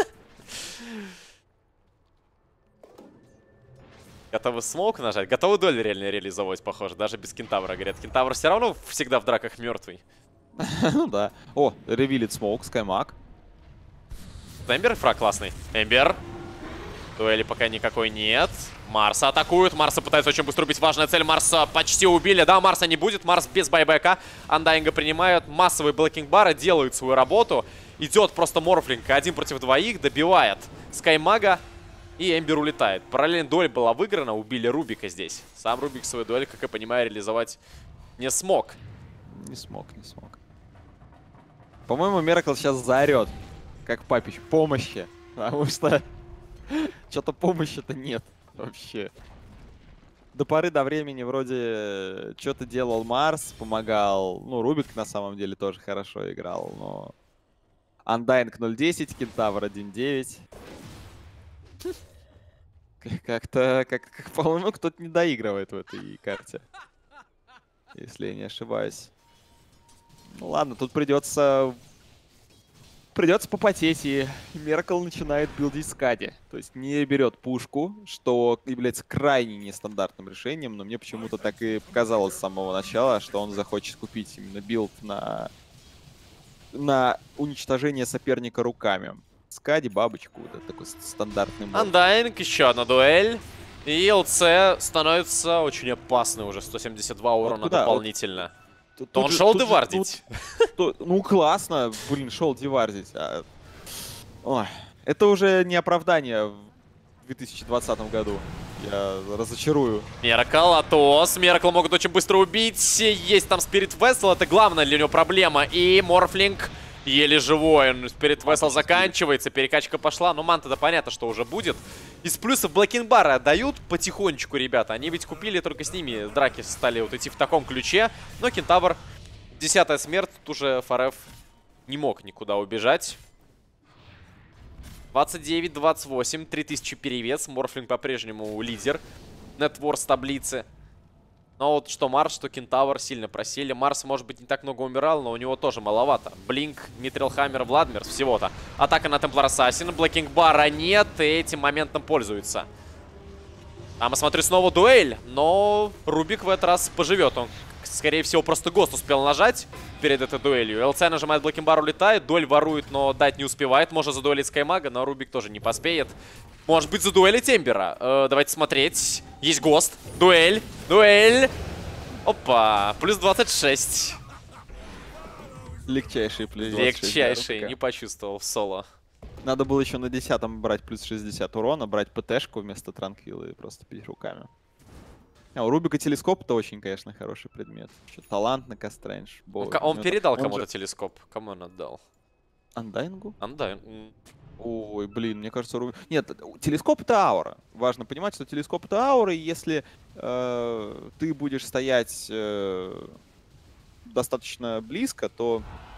Готовы смоук нажать? Готовы дуэль реально реализовывать, похоже, даже без Кентавра. Говорят, Кентавр все равно всегда в драках мертвый. Ну да. О, ревилит смоук, Скаймаг. Эмбер фраг классный. Эмбер. Дуэли пока никакой нет. Марса атакуют. Марса пытается очень быстро убить. Важная цель. Марса почти убили. Да, Марса не будет. Марс без байбека. Андайнга принимают. Массовые блокинг-бары делают свою работу. Идет просто Морфлинг. 1 против 2. Добивает Скаймага. И Эмбер улетает. Параллельно дуэль была выиграна. Убили Рубика здесь. Сам Рубик свою дуэль, как я понимаю, реализовать не смог. Не смог. По-моему, Миракл сейчас заорет. Как Папич. Помощи. Потому что что-то помощи-то нет вообще. До поры до времени вроде что-то делал Марс, помогал. Ну, Рубик на самом деле тоже хорошо играл, но... Undying 0.10, Кентавр 1.9. Как-то, по-моему, кто-то не доигрывает в этой карте. Если я не ошибаюсь. Ну ладно, тут придется попотеть, и Меркл начинает билдить Скади. То есть не берет пушку, что является крайне нестандартным решением, но мне почему-то так и показалось с самого начала, что он захочет купить именно билд на уничтожение соперника руками. Скади, бабочку, вот это такой стандартный мод. Undying, еще одна дуэль. И ЛЦ становится очень опасный уже, 172 урона дополнительно. То он шел девардить. Ну классно, блин, шел девардить. Ой, это уже не оправдание в 2020 году. Я разочарую. Меркл, Атос. Меркл могут очень быстро убить. Есть там Спирит Вессел, это главная для него проблема. И Морфлинг еле живой. Спирит Вессел заканчивается, перекачка пошла. Но манта-то понятно, что уже будет. Из плюсов Блэкинбары отдают потихонечку, ребята. Они ведь купили, только с ними драки стали вот идти в таком ключе. Но Кентавр, 10-я смерть, тут уже ФРФ не мог никуда убежать. 29-28, 3000 перевес. Морфлинг по-прежнему лидер. Нетворс таблицы. Но вот что Марс, что Кентавр сильно просели. Марс, может быть, не так много умирал, но у него тоже маловато. Блинк, Митрил Хаммер, Владмир, всего-то. Атака на Темплар Ассасин. Блэкинбара нет, и этим моментом пользуется. А мы смотрим снова дуэль, но Рубик в этот раз поживет. Он, скорее всего, просто ГОСТ успел нажать перед этой дуэлью. ЛЦ нажимает Блэкинбар, улетает. Дуэль ворует, но дать не успевает. Может задуэлить Скаймага, но Рубик тоже не поспеет. Может быть, задуэлить Эмбера. Давайте смотреть. Есть ГОСТ. Дуэль. Дуэль. Опа. Плюс 26. Легчайший плюс 26. Легчайший. Не почувствовал в соло. Надо было еще на 10-м брать плюс 60 урона, брать ПТшку вместо Транквилла и просто пить руками. А у Рубика телескоп это очень, конечно, хороший предмет. Еще талант на Кастрэндж. Он передал кому-то телескоп. Кому он отдал? Андайнгу? Андайн. Ой, блин, мне кажется, Рубик... Нет, телескоп это аура. Важно понимать, что телескоп это аура, и если ты будешь стоять достаточно близко, то...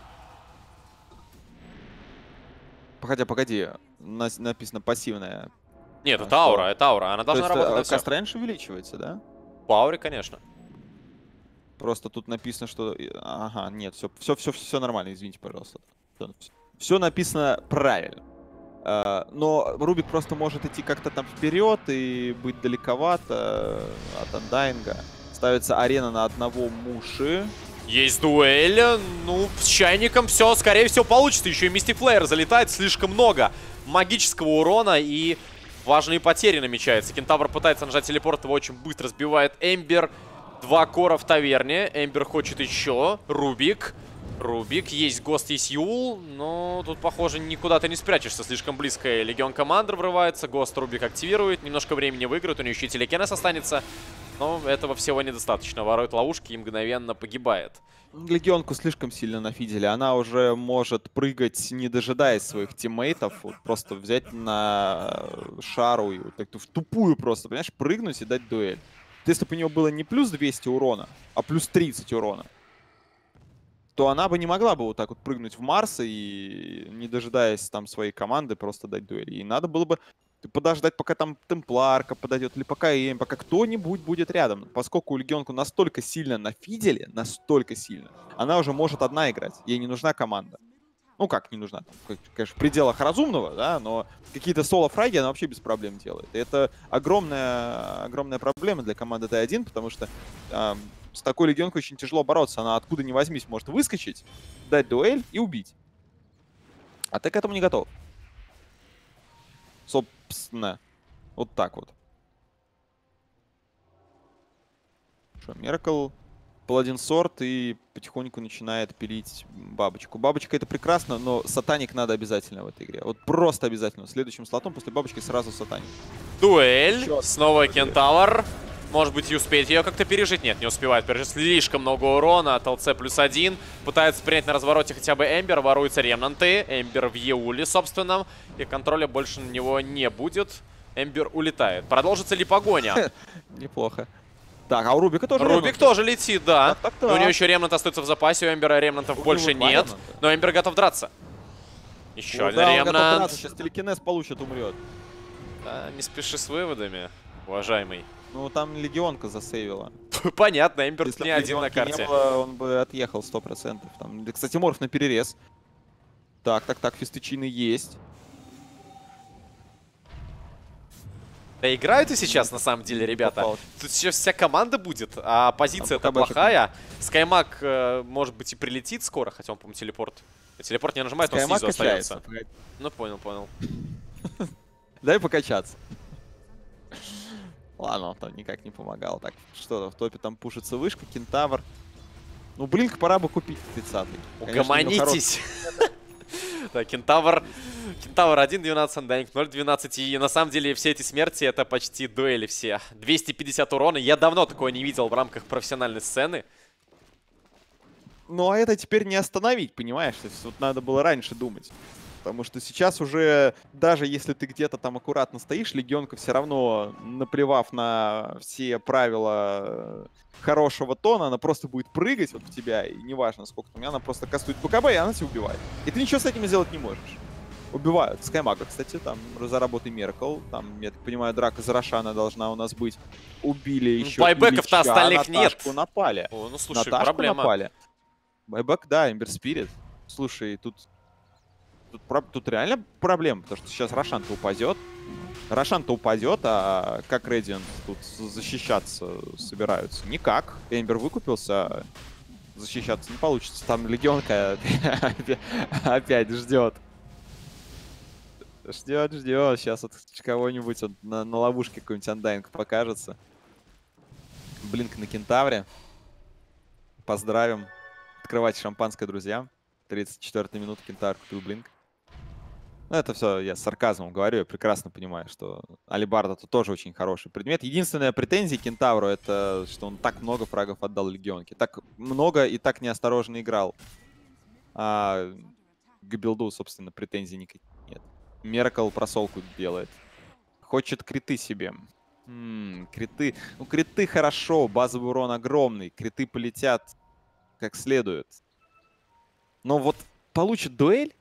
Погоди. Написано пассивная. Нет, это аура, это аура. Она должна работать на всё. Кастрэндж увеличивается, да? По ауре, конечно. Просто тут написано, что... Ага, нет, все нормально, извините, пожалуйста. Все написано правильно. Но Рубик просто может идти как-то там вперед и быть далековато от Андайнга. Ставится арена на одного Муши. Есть дуэль. Ну, с чайником все, скорее всего, получится. Еще и Мистик Флеер залетает. Слишком много магического урона и важные потери намечаются. Кентавр пытается нажать телепорт, его очень быстро сбивает Эмбер. 2 кора в таверне. Эмбер хочет еще. Рубик, есть ГОСТ, есть Юл, но тут, похоже, никуда ты не спрячешься. Слишком близко Легион Командер врывается, ГОСТ Рубик активирует, немножко времени выиграет, у него еще и телекинез останется. Но этого всего недостаточно. Ворует ловушки и мгновенно погибает. Легионку слишком сильно нафидели. Она уже может прыгать, не дожидаясь своих тиммейтов. Вот просто взять на шару и вот так в тупую просто, понимаешь, прыгнуть и дать дуэль. Если бы у нее было не плюс 200 урона, а плюс 30 урона, то она бы не могла бы вот так вот прыгнуть в Марс и, не дожидаясь там своей команды, просто дать дуэль. И надо было бы подождать, пока там Темпларка подойдет, или пока пока кто-нибудь будет рядом. Поскольку Легионку настолько сильно нафидели, настолько сильно, она уже может одна играть. Ей не нужна команда. Ну как не нужна? Конечно, в пределах разумного, да, но какие-то соло-фраги она вообще без проблем делает. И это огромная проблема для команды Т1, потому что с такой Легионкой очень тяжело бороться. Она откуда ни возьмись может выскочить, дать дуэль и убить. А ты к этому не готов. Собственно, вот так вот. Что, Меркл, Паладин Сорт и потихоньку начинает пилить бабочку. Бабочка это прекрасно, но сатаник надо обязательно в этой игре. Вот просто обязательно. Следующим слотом после бабочки сразу сатаник. Дуэль. Снова Кентавр. Может быть, и успеет ее как-то пережить. Нет, не успевает пережить. Слишком много урона от ЛЦ +1. Пытается принять на развороте хотя бы Эмбер. Воруются ремнанты. Эмбер в Еуле собственном. И контроля больше на него не будет. Эмбер улетает. Продолжится ли погоня? Неплохо. Так, а у Рубика тоже Рубик тоже летит, да. Так. Но у него еще ремнант остается в запасе. У Эмбера ремнантов больше нет. Но Эмбер готов драться. Еще один ремнант. Сейчас телекинез получит, умрет. Да, не спеши с выводами, уважаемый. Ну, там Легионка засейвила. Понятно, Эмбер Если не бы один на Легионки карте. не было, он бы отъехал 100%. Там, да, кстати, Морф на перерез. Так, фистычины есть. Да играют и сейчас, на самом деле, ребята. Попал. Тут сейчас вся команда будет, а позиция-то БКБ плохая. Скаймак, может быть, и прилетит скоро, хотя он, по-моему, телепорт. Телепорт не нажимает, он Скаймак снизу качается. остается. Ну, понял. Дай покачаться. Ладно, он там никак не помогал. Так, что в топе там пушится вышка, Кентавр. Ну, Блинк пора бы купить 30-й. Угомонитесь. Так, Кентавр 1, 12, Undying 0, 12. И на самом деле все эти смерти это почти дуэли все. 250 урона. Я давно такое не видел в рамках профессиональной сцены. Ну, а это теперь не остановить, понимаешь? То есть вот надо было раньше думать. Потому что сейчас уже, даже если ты где-то там аккуратно стоишь, Легионка все равно, наплевав на все правила хорошего тона, она просто будет прыгать вот в тебя, и неважно сколько там, она просто кастует БКБ, и она тебя убивает. И ты ничего с этим сделать не можешь. Убивают. Скаймага, кстати, там заработай Меркл. Там, я так понимаю, драка за Рошана должна у нас быть. Убили еще Байбеков-то остальных Наташку нет. напали. О, ну слушай, Наташку проблема. напали. Байбек, да, Эмбер Спирит. Слушай, тут реально проблема, потому что сейчас Рошан-то упадет. Рошан-то упадет, а как Рэдиант тут защищаться собираются? Никак. Эмбер выкупился, защищаться не получится. Там Легионка опять ждет. Ждет. Сейчас от кого-нибудь на ловушке какой-нибудь Undying покажется. Блинк на Кентавре. Поздравим. Открывайте шампанское, друзья. 34-я минута, Кентавр купил Блинк. Ну, это все я с сарказмом говорю. Я прекрасно понимаю, что Алибард это тоже очень хороший предмет. Единственная претензия Кентавру это, что он так много фрагов отдал Легионке. Так много и так неосторожно играл. А к билду, собственно, претензий никаких нет. Меркл просолку делает. Хочет криты себе. Криты. Ну, криты хорошо. Базовый урон огромный. Криты полетят как следует. Но вот получит дуэль.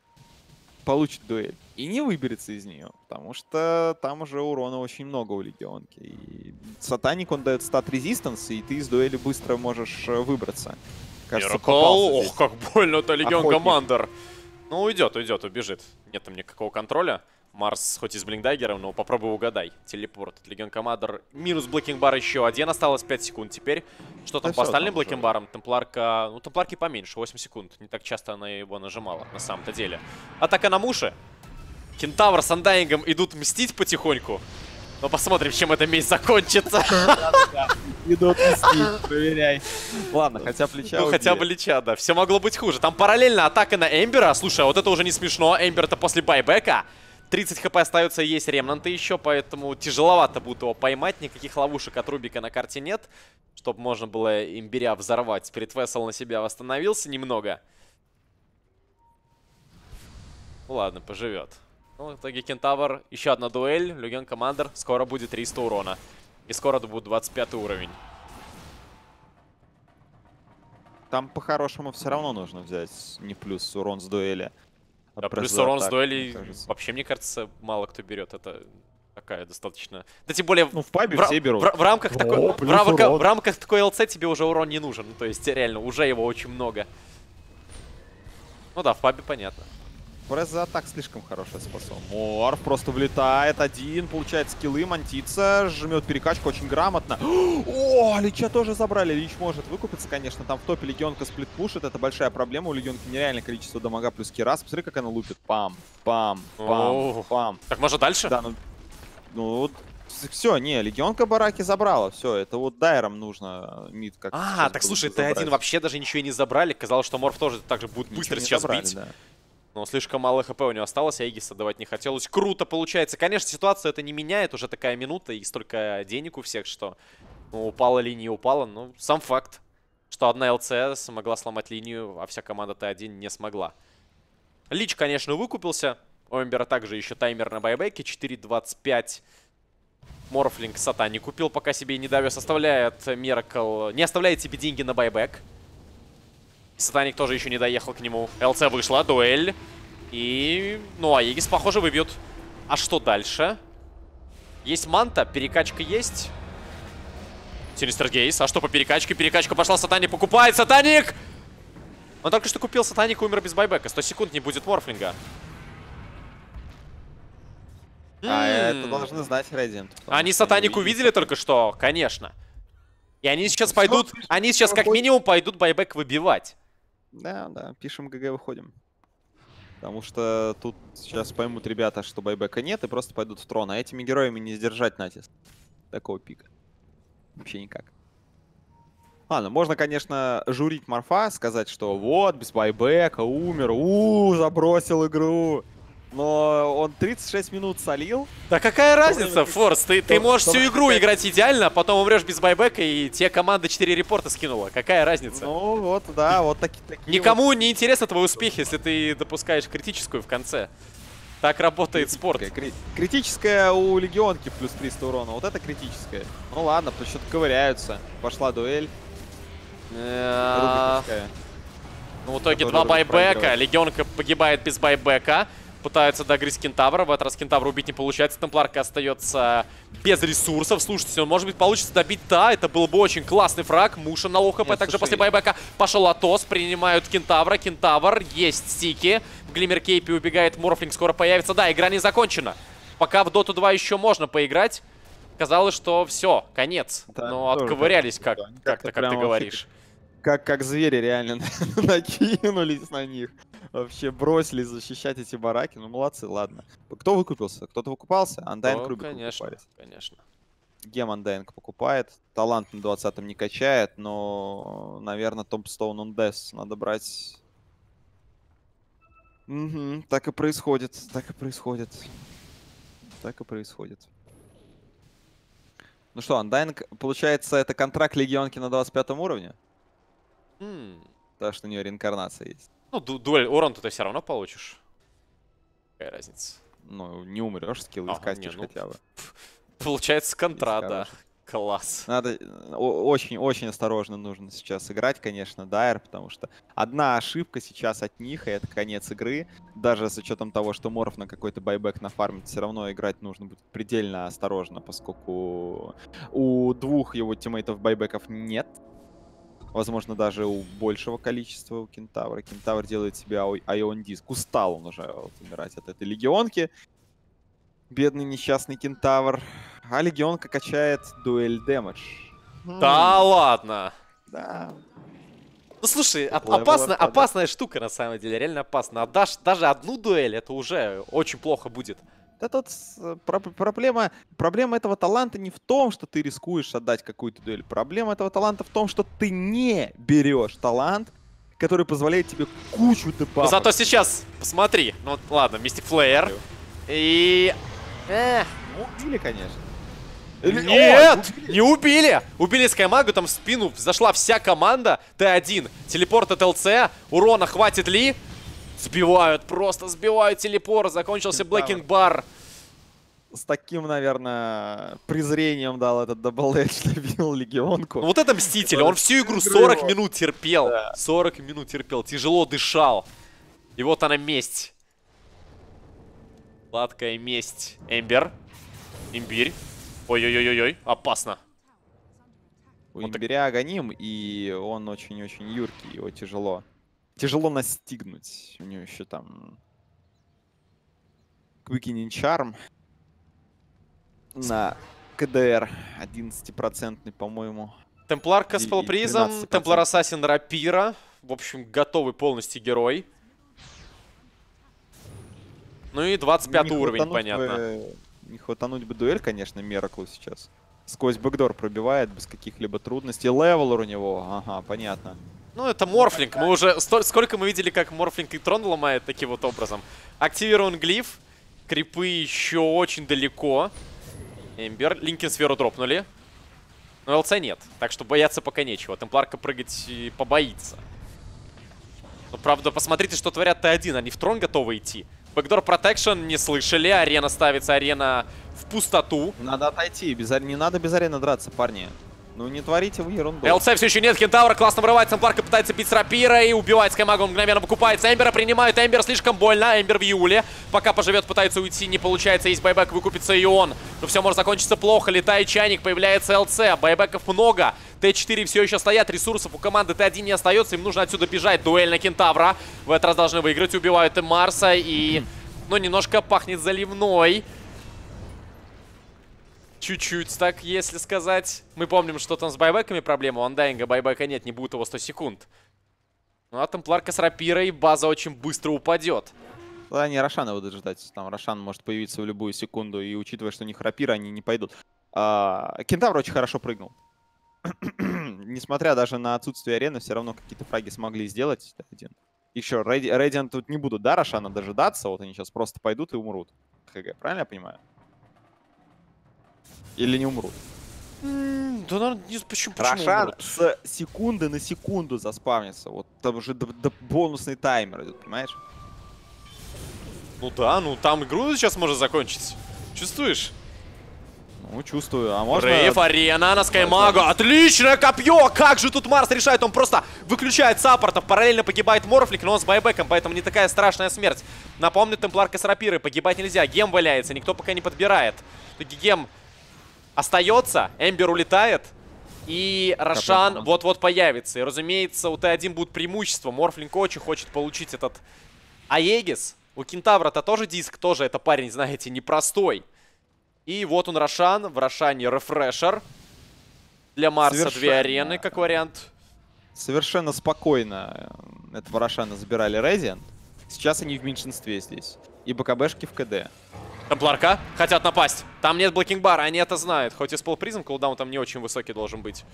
И не выберется из нее. Потому что там уже урона очень много у Легионки. И Сатаник, он дает стат резистанс, и ты из дуэли быстро можешь выбраться. Кажется, попался здесь. Ох, как больно-то Легион Охотник. Командер. Ну, уйдет, убежит. Нет там никакого контроля. Марс хоть и с блинкдаггером, но попробуй угадай. Телепорт. Легион Командер. Минус Блэкинг-бар еще один. Осталось 5 секунд теперь. Что там Да по всё, остальным там уже. Блэкинг-барам? Темпларка... Ну, Темпларки поменьше, 8 секунд. Не так часто она его нажимала, на самом-то деле. Атака на Муши. Кентавр с Undying'ом идут мстить потихоньку. Но посмотрим, чем эта месть закончится. Идут мстить, проверяй. Ладно, хотя плеча Ну, хотя бы Лича, да. Все могло быть хуже. Там параллельно атака на Эмбера. Слушай, а вот это уже не смешно. Эмбер-то после байбека. 30 хп остается, есть ремнанты еще, поэтому тяжеловато будет его поймать. Никаких ловушек от Рубика на карте нет, чтобы можно было имбиря взорвать. Спирит Вессел на себя восстановился немного. Ну ладно, поживет. Ну, в итоге Кентавр, еще одна дуэль, Легион Командер. Скоро будет 300 урона. И скоро это будет 25 уровень. Там по-хорошему все равно нужно взять не плюс урон с дуэли. Да, плюс за урон с атаку, дуэлей мне кажется. вообще, мне кажется, мало кто берет. Это такая достаточно... Да тем более Ну, в пабе в все берут. в рамках такой... плюс В урон. рамках такой ЛЦ тебе уже урон не нужен. Ну, то есть, реально, уже его очень много. Ну да, в пабе понятно. Пресс за атак слишком хорошая способ. Морф просто влетает один, получает скиллы, мантится, жмет перекачку очень грамотно. О, Лича тоже забрали. Лич может выкупиться, конечно. Там в топе Легионка сплит пушит. Это большая проблема. У Легионки нереальное количество дамага плюс кирас. Посмотри, как она лупит. Пам, пам, пам, Оу. пам. Так, может дальше? Да, ну все, не, Легионка бараки забрала. Все, это вот дайром нужно мид как. А, так слушай, Т1 вообще даже ничего и не забрали. Казалось, что Морф тоже так же будет быстро сейчас бить. Да. Но слишком мало хп у него осталось, а Эгиса давать не хотелось. Круто получается. Конечно, ситуацию это не меняет. Уже такая минута и столько денег у всех, что ну, упала линия, упала. Ну, сам факт, что одна ЛЦ смогла сломать линию, а вся команда Т1 не смогла. Лич, конечно, выкупился. У Эмбера также еще таймер на байбеке. 4.25. Морфлинг Сата не купил, пока себе не довез. Оставляет Меркл. Не оставляет себе деньги на байбек. Сатаник тоже еще не доехал к нему. ЛЦ вышла, дуэль. И... ну, а Егис, похоже, выбьет. А что дальше? Есть манта, перекачка есть. Синистер Гейс. А что по перекачке? Перекачка пошла, Сатаник покупает. Сатаник! Он только что купил Сатаник и умер без байбека. 100 секунд не будет морфлинга. А это должны знать Radiant. Они Сатаник увидели только что, конечно. И они сейчас пойдут, они сейчас как минимум пойдут байбек выбивать. Да, да, пишем ГГ, выходим. Потому что тут сейчас поймут ребята, что байбека нет, и просто пойдут в трон. А этими героями не сдержать натиск такого пика. Вообще никак. Ладно, можно, конечно, журить Марфа, сказать, что вот, без байбека, умер, забросил игру. Но он 36 минут солил. Да какая разница, Форс? Ты можешь всю игру играть идеально, а потом умрешь без байбека, и тебе команда 4 репорта скинула. Какая разница? Ну вот, да, вот такие. Никому не интересны твои успехи, если ты допускаешь критическую в конце. Так работает спорт. Критическая у Легионки плюс 300 урона. Вот это критическая. Ну ладно, потому что ковыряются. Пошла дуэль. Ну, в итоге 2 байбека. Легионка погибает без байбека. Пытаются догрызть Кентавра. В этот раз Кентавра убить не получается. Темпларка остается без ресурсов. Слушайте, он, может быть, получится добить Это был бы очень классный фраг. Муша на лоу хп. Также после байбека пошел Атос. Принимают Кентавра. Кентавр. Есть стики. В Глиммер Кейпи убегает. Морфлинг скоро появится. Да, игра не закончена. Пока в Доту 2 еще можно поиграть. Казалось, что все, конец. Да, но отковырялись, как-то, как ты говоришь. Как звери реально накинулись на них. Вообще бросились защищать эти бараки. Ну, молодцы, ладно. Кто выкупился? Кто-то выкупался? Undying Рубик выкупались. Конечно. Гем Undying покупает. Талант на 20-м не качает, но, наверное, Томпстоун он Death надо брать. Угу, так и происходит. Так и происходит. Так и происходит. Ну что, Undying, получается, это контракт Легионки на 25 уровне? Потому что у нее реинкарнация есть. Ну, дуэль урон ты все равно получишь. Какая разница? Ну, не умрешь, скиллы скастишь хотя бы. Получается контра, да. Класс. Надо очень-очень осторожно нужно сейчас играть, конечно, Дайр, потому что одна ошибка сейчас от них, и это конец игры. Даже с учетом того, что Морф на какой-то байбек нафармит, все равно играть нужно будет предельно осторожно, поскольку у двух его тиммейтов байбеков нет. Возможно, даже у большего количества у Кентавра. Кентавр делает себе айон-диск. Устал он уже умирать от этой Легионки. Бедный несчастный Кентавр. А Легионка качает дуэль дэмэдж. Да ладно! Да. Ну слушай, опасная штука на самом деле. Реально опасно. Отдашь даже одну дуэль, это уже очень плохо будет. Да тут проблема этого таланта не в том, что ты рискуешь отдать какую-то дуэль. Проблема этого таланта в том, что ты не берешь талант, который позволяет тебе кучу дебафов. Но зато сейчас, посмотри. Ну ладно, Мистик Флеер. И... убили, конечно. Нет, не убили. Убили Скаймагу, там в спину зашла вся команда. Т1, телепорт от ЛЦ. Урона хватит ли? Сбивают, просто сбивают телепорт. Закончился Блэкинг Бар. С таким, наверное, презрением дал этот Double Edge, добил Легионку. Ну вот это Мститель, он всю игру 40 минут терпел. Да. 40 минут терпел, тяжело дышал. И вот она месть. Сладкая месть. Эмбер. Имбирь. Ой-ой-ой-ой, опасно. У Имбиря агоним, и он очень-очень юркий, его тяжело. Тяжело настигнуть. У него еще там Quickening Charm на КДР 11%, по-моему. Темпларка с Пелпризом, Темплар Ассасин Рапира. В общем, готовый полностью герой. Ну и 25 уровень, понятно. Не хватануть бы дуэль, конечно, Мераклу сейчас. Сквозь бэкдор пробивает без каких-либо трудностей. Левелор у него, ага, понятно. Ну, это Морфлинг. Мы уже... Сколько мы видели, как Морфлинг и Трон ломает таким вот образом. Активирован глиф. Крипы еще очень далеко. Эмбер. Линкин сферу дропнули. Но ЛЦ нет. Так что бояться пока нечего. Темпларка прыгать побоится. Но, правда, посмотрите, что творят Т1. Они в Трон готовы идти. Бэкдор протекшн не слышали. Арена ставится, арена в пустоту. Надо отойти. Не надо без арены драться, парни. Ну не творите вы ерунду. ЛЦ все еще нет, Кентавра классно вырывается, Темпларка пытается бить с рапирой, убивает Скаймага, он мгновенно выкупается, Эмбера принимают, Эмбер слишком больно, Эмбер в Юле, пока поживет, пытается уйти, не получается, есть байбек, выкупится и он, но все может закончиться плохо, летает чайник, появляется ЛЦ, байбеков много, Т4 все еще стоят, ресурсов у команды Т1 не остается, им нужно отсюда бежать, дуэль на Кентавра, в этот раз должны выиграть, убивают и Марса, и, ну, немножко пахнет заливной. Чуть-чуть так, если сказать. Мы помним, что там с байбеками проблема. У Андайнга байбека нет, не будет его 100 секунд. Ну а Темпларка с рапирой, база очень быстро упадет. Да, не Рошана будут ждать. Там Рошан может появиться в любую секунду. И учитывая, что у них рапира, они не пойдут. Кентавр очень хорошо прыгнул. Несмотря даже на отсутствие арены, все равно какие-то фраги смогли сделать. Еще Radiant тут не будут, да, Рошана дожидаться. Вот они сейчас просто пойдут и умрут. ХГ, правильно я понимаю? Или не умрут? Да, наверное, почему Рошан умрут? с секунды на секунду заспавнится. Вот там уже бонусный таймер идет, понимаешь? Ну да, ну там игру сейчас может закончить. Чувствуешь? Ну, чувствую. А можно... Рейв, арена на Скаймага. Отличное копье! Как же тут Марс решает? Он просто выключает саппортов. Параллельно погибает Морфлик, но он с байбеком, поэтому не такая страшная смерть. Напомню, Темпларка с рапирой. Погибать нельзя. Гем валяется, никто пока не подбирает. Гем остается, Эмбер улетает. И Рошан вот-вот появится. И, разумеется, у Т1 будет преимущество. Морфлинг очень хочет получить этот Аегис. У Кентавра-то тоже диск, тоже это парень, знаете, непростой. И вот он, Рошан. В Рошане рефрешер. Для Марса две арены, как вариант. Совершенно спокойно этого Рошана забирали Radiant. Сейчас они в меньшинстве здесь. И БКБшки в КД. Темпларка хотят напасть. Там нет блокинг-бара, они это знают. Хоть и спелпризм, кулдаун там не очень высокий должен быть.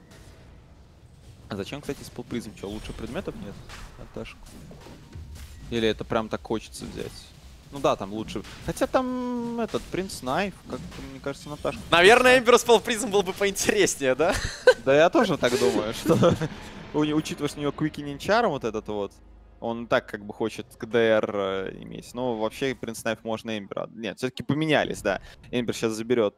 А зачем, кстати, спелпризм? Что, лучше предметов нет? Наташку. Или это прям так хочется взять? Ну да, там лучше. Хотя там этот Принц Найф, как мне кажется, Наташка. Наверное, Эмбер спелпризм был бы поинтереснее, да? Да я тоже так думаю, что учитывая, что у него Quickening Charm вот этот вот, он так как бы хочет КДР иметь. Но вообще Принц Найф можно Эмбера. Нет, все-таки поменялись, да. Эмбер сейчас заберет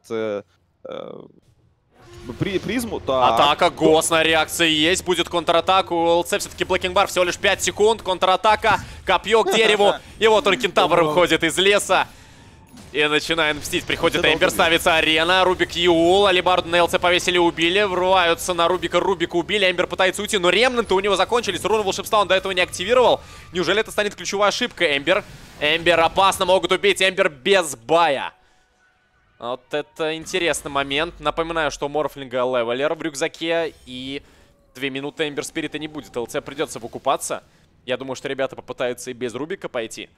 призму. Так. Атака, гостная реакция есть. Будет контратака. У ЛЦ все-таки блокинг-бар. Всего лишь 5 секунд. Контратака. Копье к дереву. И вот он, Кентавр, выходит из леса. И начинает мстить. Приходит Эмбер, ставится арена. Рубик Юл. Алибарду на ЛЦ повесили, убили. Врываются на Рубика. Рубика убили. Эмбер пытается уйти, но ремнанты у него закончились. Руна волшебства он до этого не активировал. Неужели это станет ключевой ошибкой? Эмбер опасно, могут убить. Эмбер без бая. Вот это интересный момент. Напоминаю, что у Морфлинга левелер в рюкзаке. И 2 минуты Эмбер Спирита не будет. ЛЦ придется выкупаться. Я думаю, что ребята попытаются и без Рубика пойти.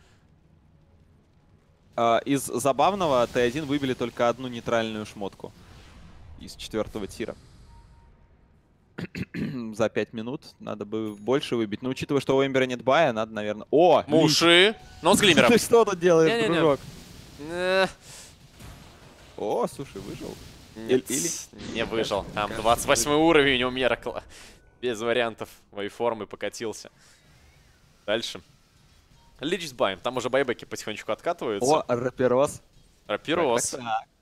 Из забавного Т1 выбили только одну нейтральную шмотку из 4-го тира. За 5 минут надо бы больше выбить. Но учитывая, что у Эмбера нет бая, надо, наверное... О! Муши! Но он с глимером. Ты что тут делаешь, Не-не-не. дружок? О, слушай, выжил. Нет, не выжил. Там 28 уровень у Меркла. Без вариантов. Вейформы покатился. Дальше. Лич с баем. Там уже байбеки потихонечку откатываются. О, Рапирос. Рапирос.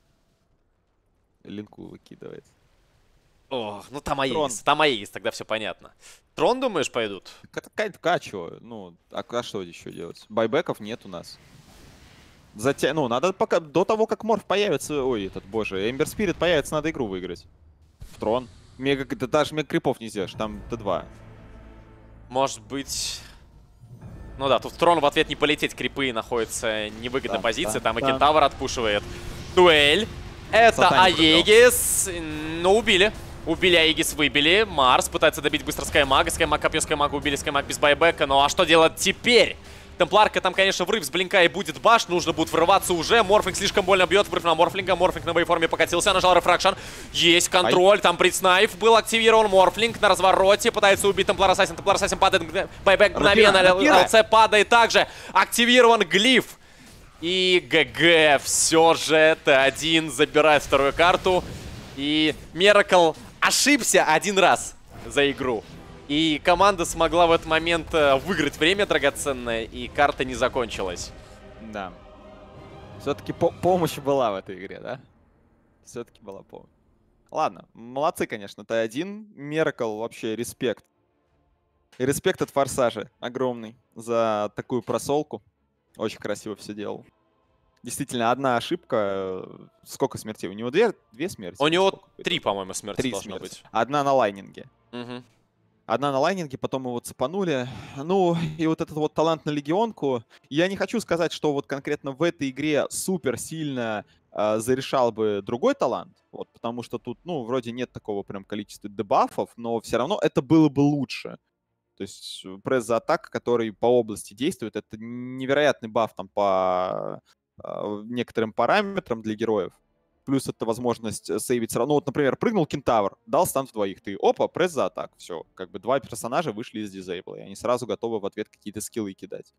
Линку выкидывает. Ох, ну там Аегис. Там Аегис, тогда все понятно. Трон, думаешь, пойдут? Качу. Ну, а что еще делать? Байбеков нет у нас. Ну, надо пока, до того, как Морф появится, ой, этот, боже, Эмбер Спирит появится, надо игру выиграть. В трон. Даже мега крипов не сделаешь, там Т2. Может быть... Ну да, тут в трон в ответ не полететь, крипы находятся в невыгодной позиции, там и Кентавр отпушивает. Дуэль. Это Аегис. Ну, убили. Убили Аегис, выбили. Марс пытается добить быстро Скаймага. Скаймаг, копье Скаймага убили, Скаймаг без байбека. Ну а что делать теперь? Темпларка, там, конечно, врыв с блинка и будет баш. Нужно будет врываться уже. Морфлинг слишком больно бьет. Врыв на Морфлинга. Морфлинг на вейформе покатился. Нажал рефракшн. Есть контроль. Там Притснайф был активирован. Морфлинг на развороте. Пытается убить Темплар Ассасин. Темплар Ассасин падает. Байбек мгновенно. ЛЦ падает также. Активирован глиф. И ГГ. Все же Т1 забирает вторую карту. И Miracle ошибся один раз за игру. И команда смогла в этот момент выиграть время драгоценное, и карта не закончилась. Да. Все-таки помощь была в этой игре, да? Все-таки была помощь. Ладно, молодцы, конечно, Т1. Miracle вообще респект. И респект от Форсажа огромный за такую просолку. Очень красиво все делал. Действительно, одна ошибка. Сколько смертей? У него две смерти? У или него сколько? 3, по-моему, смерти 3 должно смерти. быть. Одна на лайнинге. Угу. Одна на лайнинге, потом его цепанули. Ну, и вот этот вот талант на легионку. Я не хочу сказать, что вот конкретно в этой игре супер сильно зарешал бы другой талант. Вот, потому что тут, ну, вроде нет такого прям количества дебафов, но все равно это было бы лучше. То есть пресс за атак, который по области действует, это невероятный баф там по некоторым параметрам для героев. Плюс это возможность сейвить сразу. Ну вот, например, прыгнул кентавр, дал стан в двоих. Ты, опа, пресс за атак. Все, как бы два персонажа вышли из дизейбла, и они сразу готовы в ответ какие-то скиллы кидать.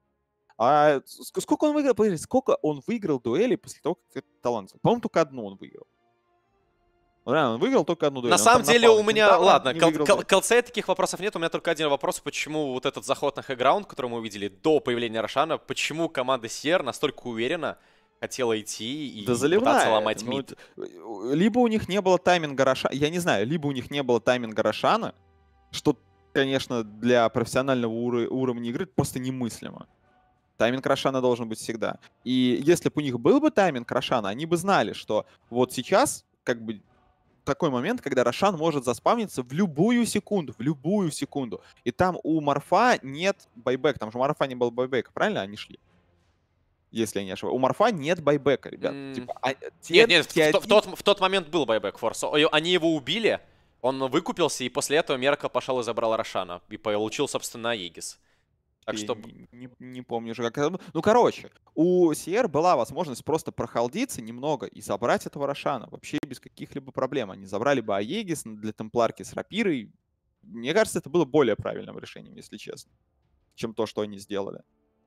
А сколько он выиграл? Подожди, сколько он выиграл дуэлей после того, как этот талант? По-моему, только одну он выиграл. Реально, он выиграл только одну дуэль. На Он самом там деле напал у на меня, кентавра, ладно, не выиграл дуэль. к ЛЦ таких вопросов нет, у меня только один вопрос, почему вот этот заход на хэкграунд, который мы увидели до появления Рошана, почему команда Сиер настолько уверенно хотела идти и Да пытаться заливная. ломать Ну, мид? либо у них не было тайминга Рошана, я не знаю, либо у них не было тайминга Рошана, что, конечно, для профессионального уровня игры просто немыслимо. Тайминг Рошана должен быть всегда. И если бы у них был бы тайминг Рошана, они бы знали, что вот сейчас как бы такой момент, когда Рошан может заспавниться в любую секунду, в любую секунду. И там у Марфа нет байбека, там же у Марфа не было байбека, правильно они шли? Если я не ошибаюсь. У Марфа нет байбека, ребят. Типа, Нет, в тот момент был байбек Форс. Они его убили, он выкупился, и после этого Мерка пошел и забрал Рошана. И получил, собственно, Аегис. Так что... Не помню уже, как это было. Ну, короче, у Сиер была возможность просто прохалдиться немного и забрать этого Рошана. Вообще без каких-либо проблем. Они забрали бы Аегис для темпларки с рапирой. Мне кажется, это было более правильным решением, если честно, чем то, что они сделали.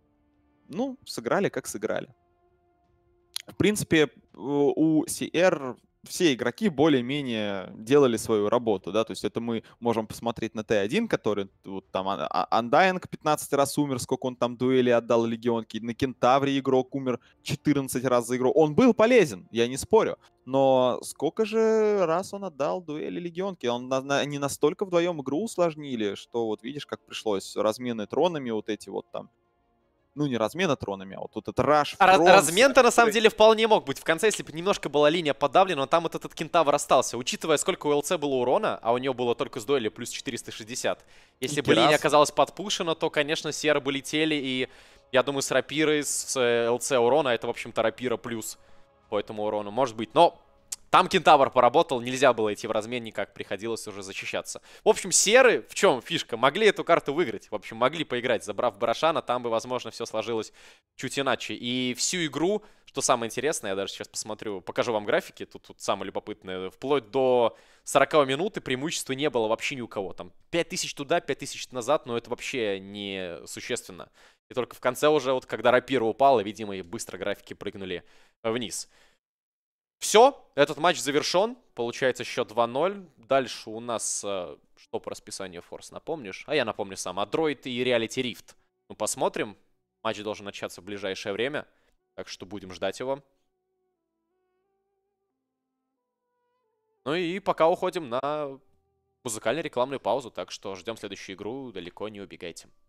Ну, сыграли, как сыграли. В принципе, у CR все игроки более-менее делали свою работу, да, то есть это мы можем посмотреть на Т1, который вот там Undying 15 раз умер, сколько он там дуэли отдал легионке, на Кентавре игрок умер 14 раз за игру. Он был полезен, я не спорю, но сколько же раз он отдал дуэли легионки? Они настолько вдвоем игру усложнили, что вот видишь, как пришлось размены тронами вот эти вот там. Ну, не размена тронами, а вот этот раш в трон. Размен-то на самом деле вполне мог быть в конце, если бы немножко была линия подавлена, но там вот этот кентавр остался. Учитывая, сколько у ЛЦ было урона, а у него было только с дуэли плюс 460. Если бы линия оказалась подпушена, то, конечно, Сиеры бы летели, и я думаю, с рапирой, с ЛЦ урона, это, в общем-то, рапира плюс по этому урону, может быть. Но там кентавр поработал, нельзя было идти в размен никак, приходилось уже защищаться. В общем, Серы, в чем фишка? Могли эту карту выиграть. В общем, могли поиграть, забрав Барашана, там бы, возможно, все сложилось чуть иначе. И всю игру, что самое интересное, я даже сейчас посмотрю, покажу вам графики, тут самое любопытное, вплоть до 40 минут преимущества не было вообще ни у кого. Там 5000 туда, 5000 назад, но это вообще не существенно. И только в конце уже, вот когда рапира упала, видимо, и быстро графики прыгнули вниз. Все, этот матч завершен. Получается счет 2-0. Дальше у нас, что по расписанию Форс, напомнишь? А я напомню сам. Android и Reality Rift. Ну, посмотрим. Матч должен начаться в ближайшее время. Так что будем ждать его. Ну и пока уходим на музыкально-рекламную паузу. Так что ждем следующую игру. Далеко не убегайте.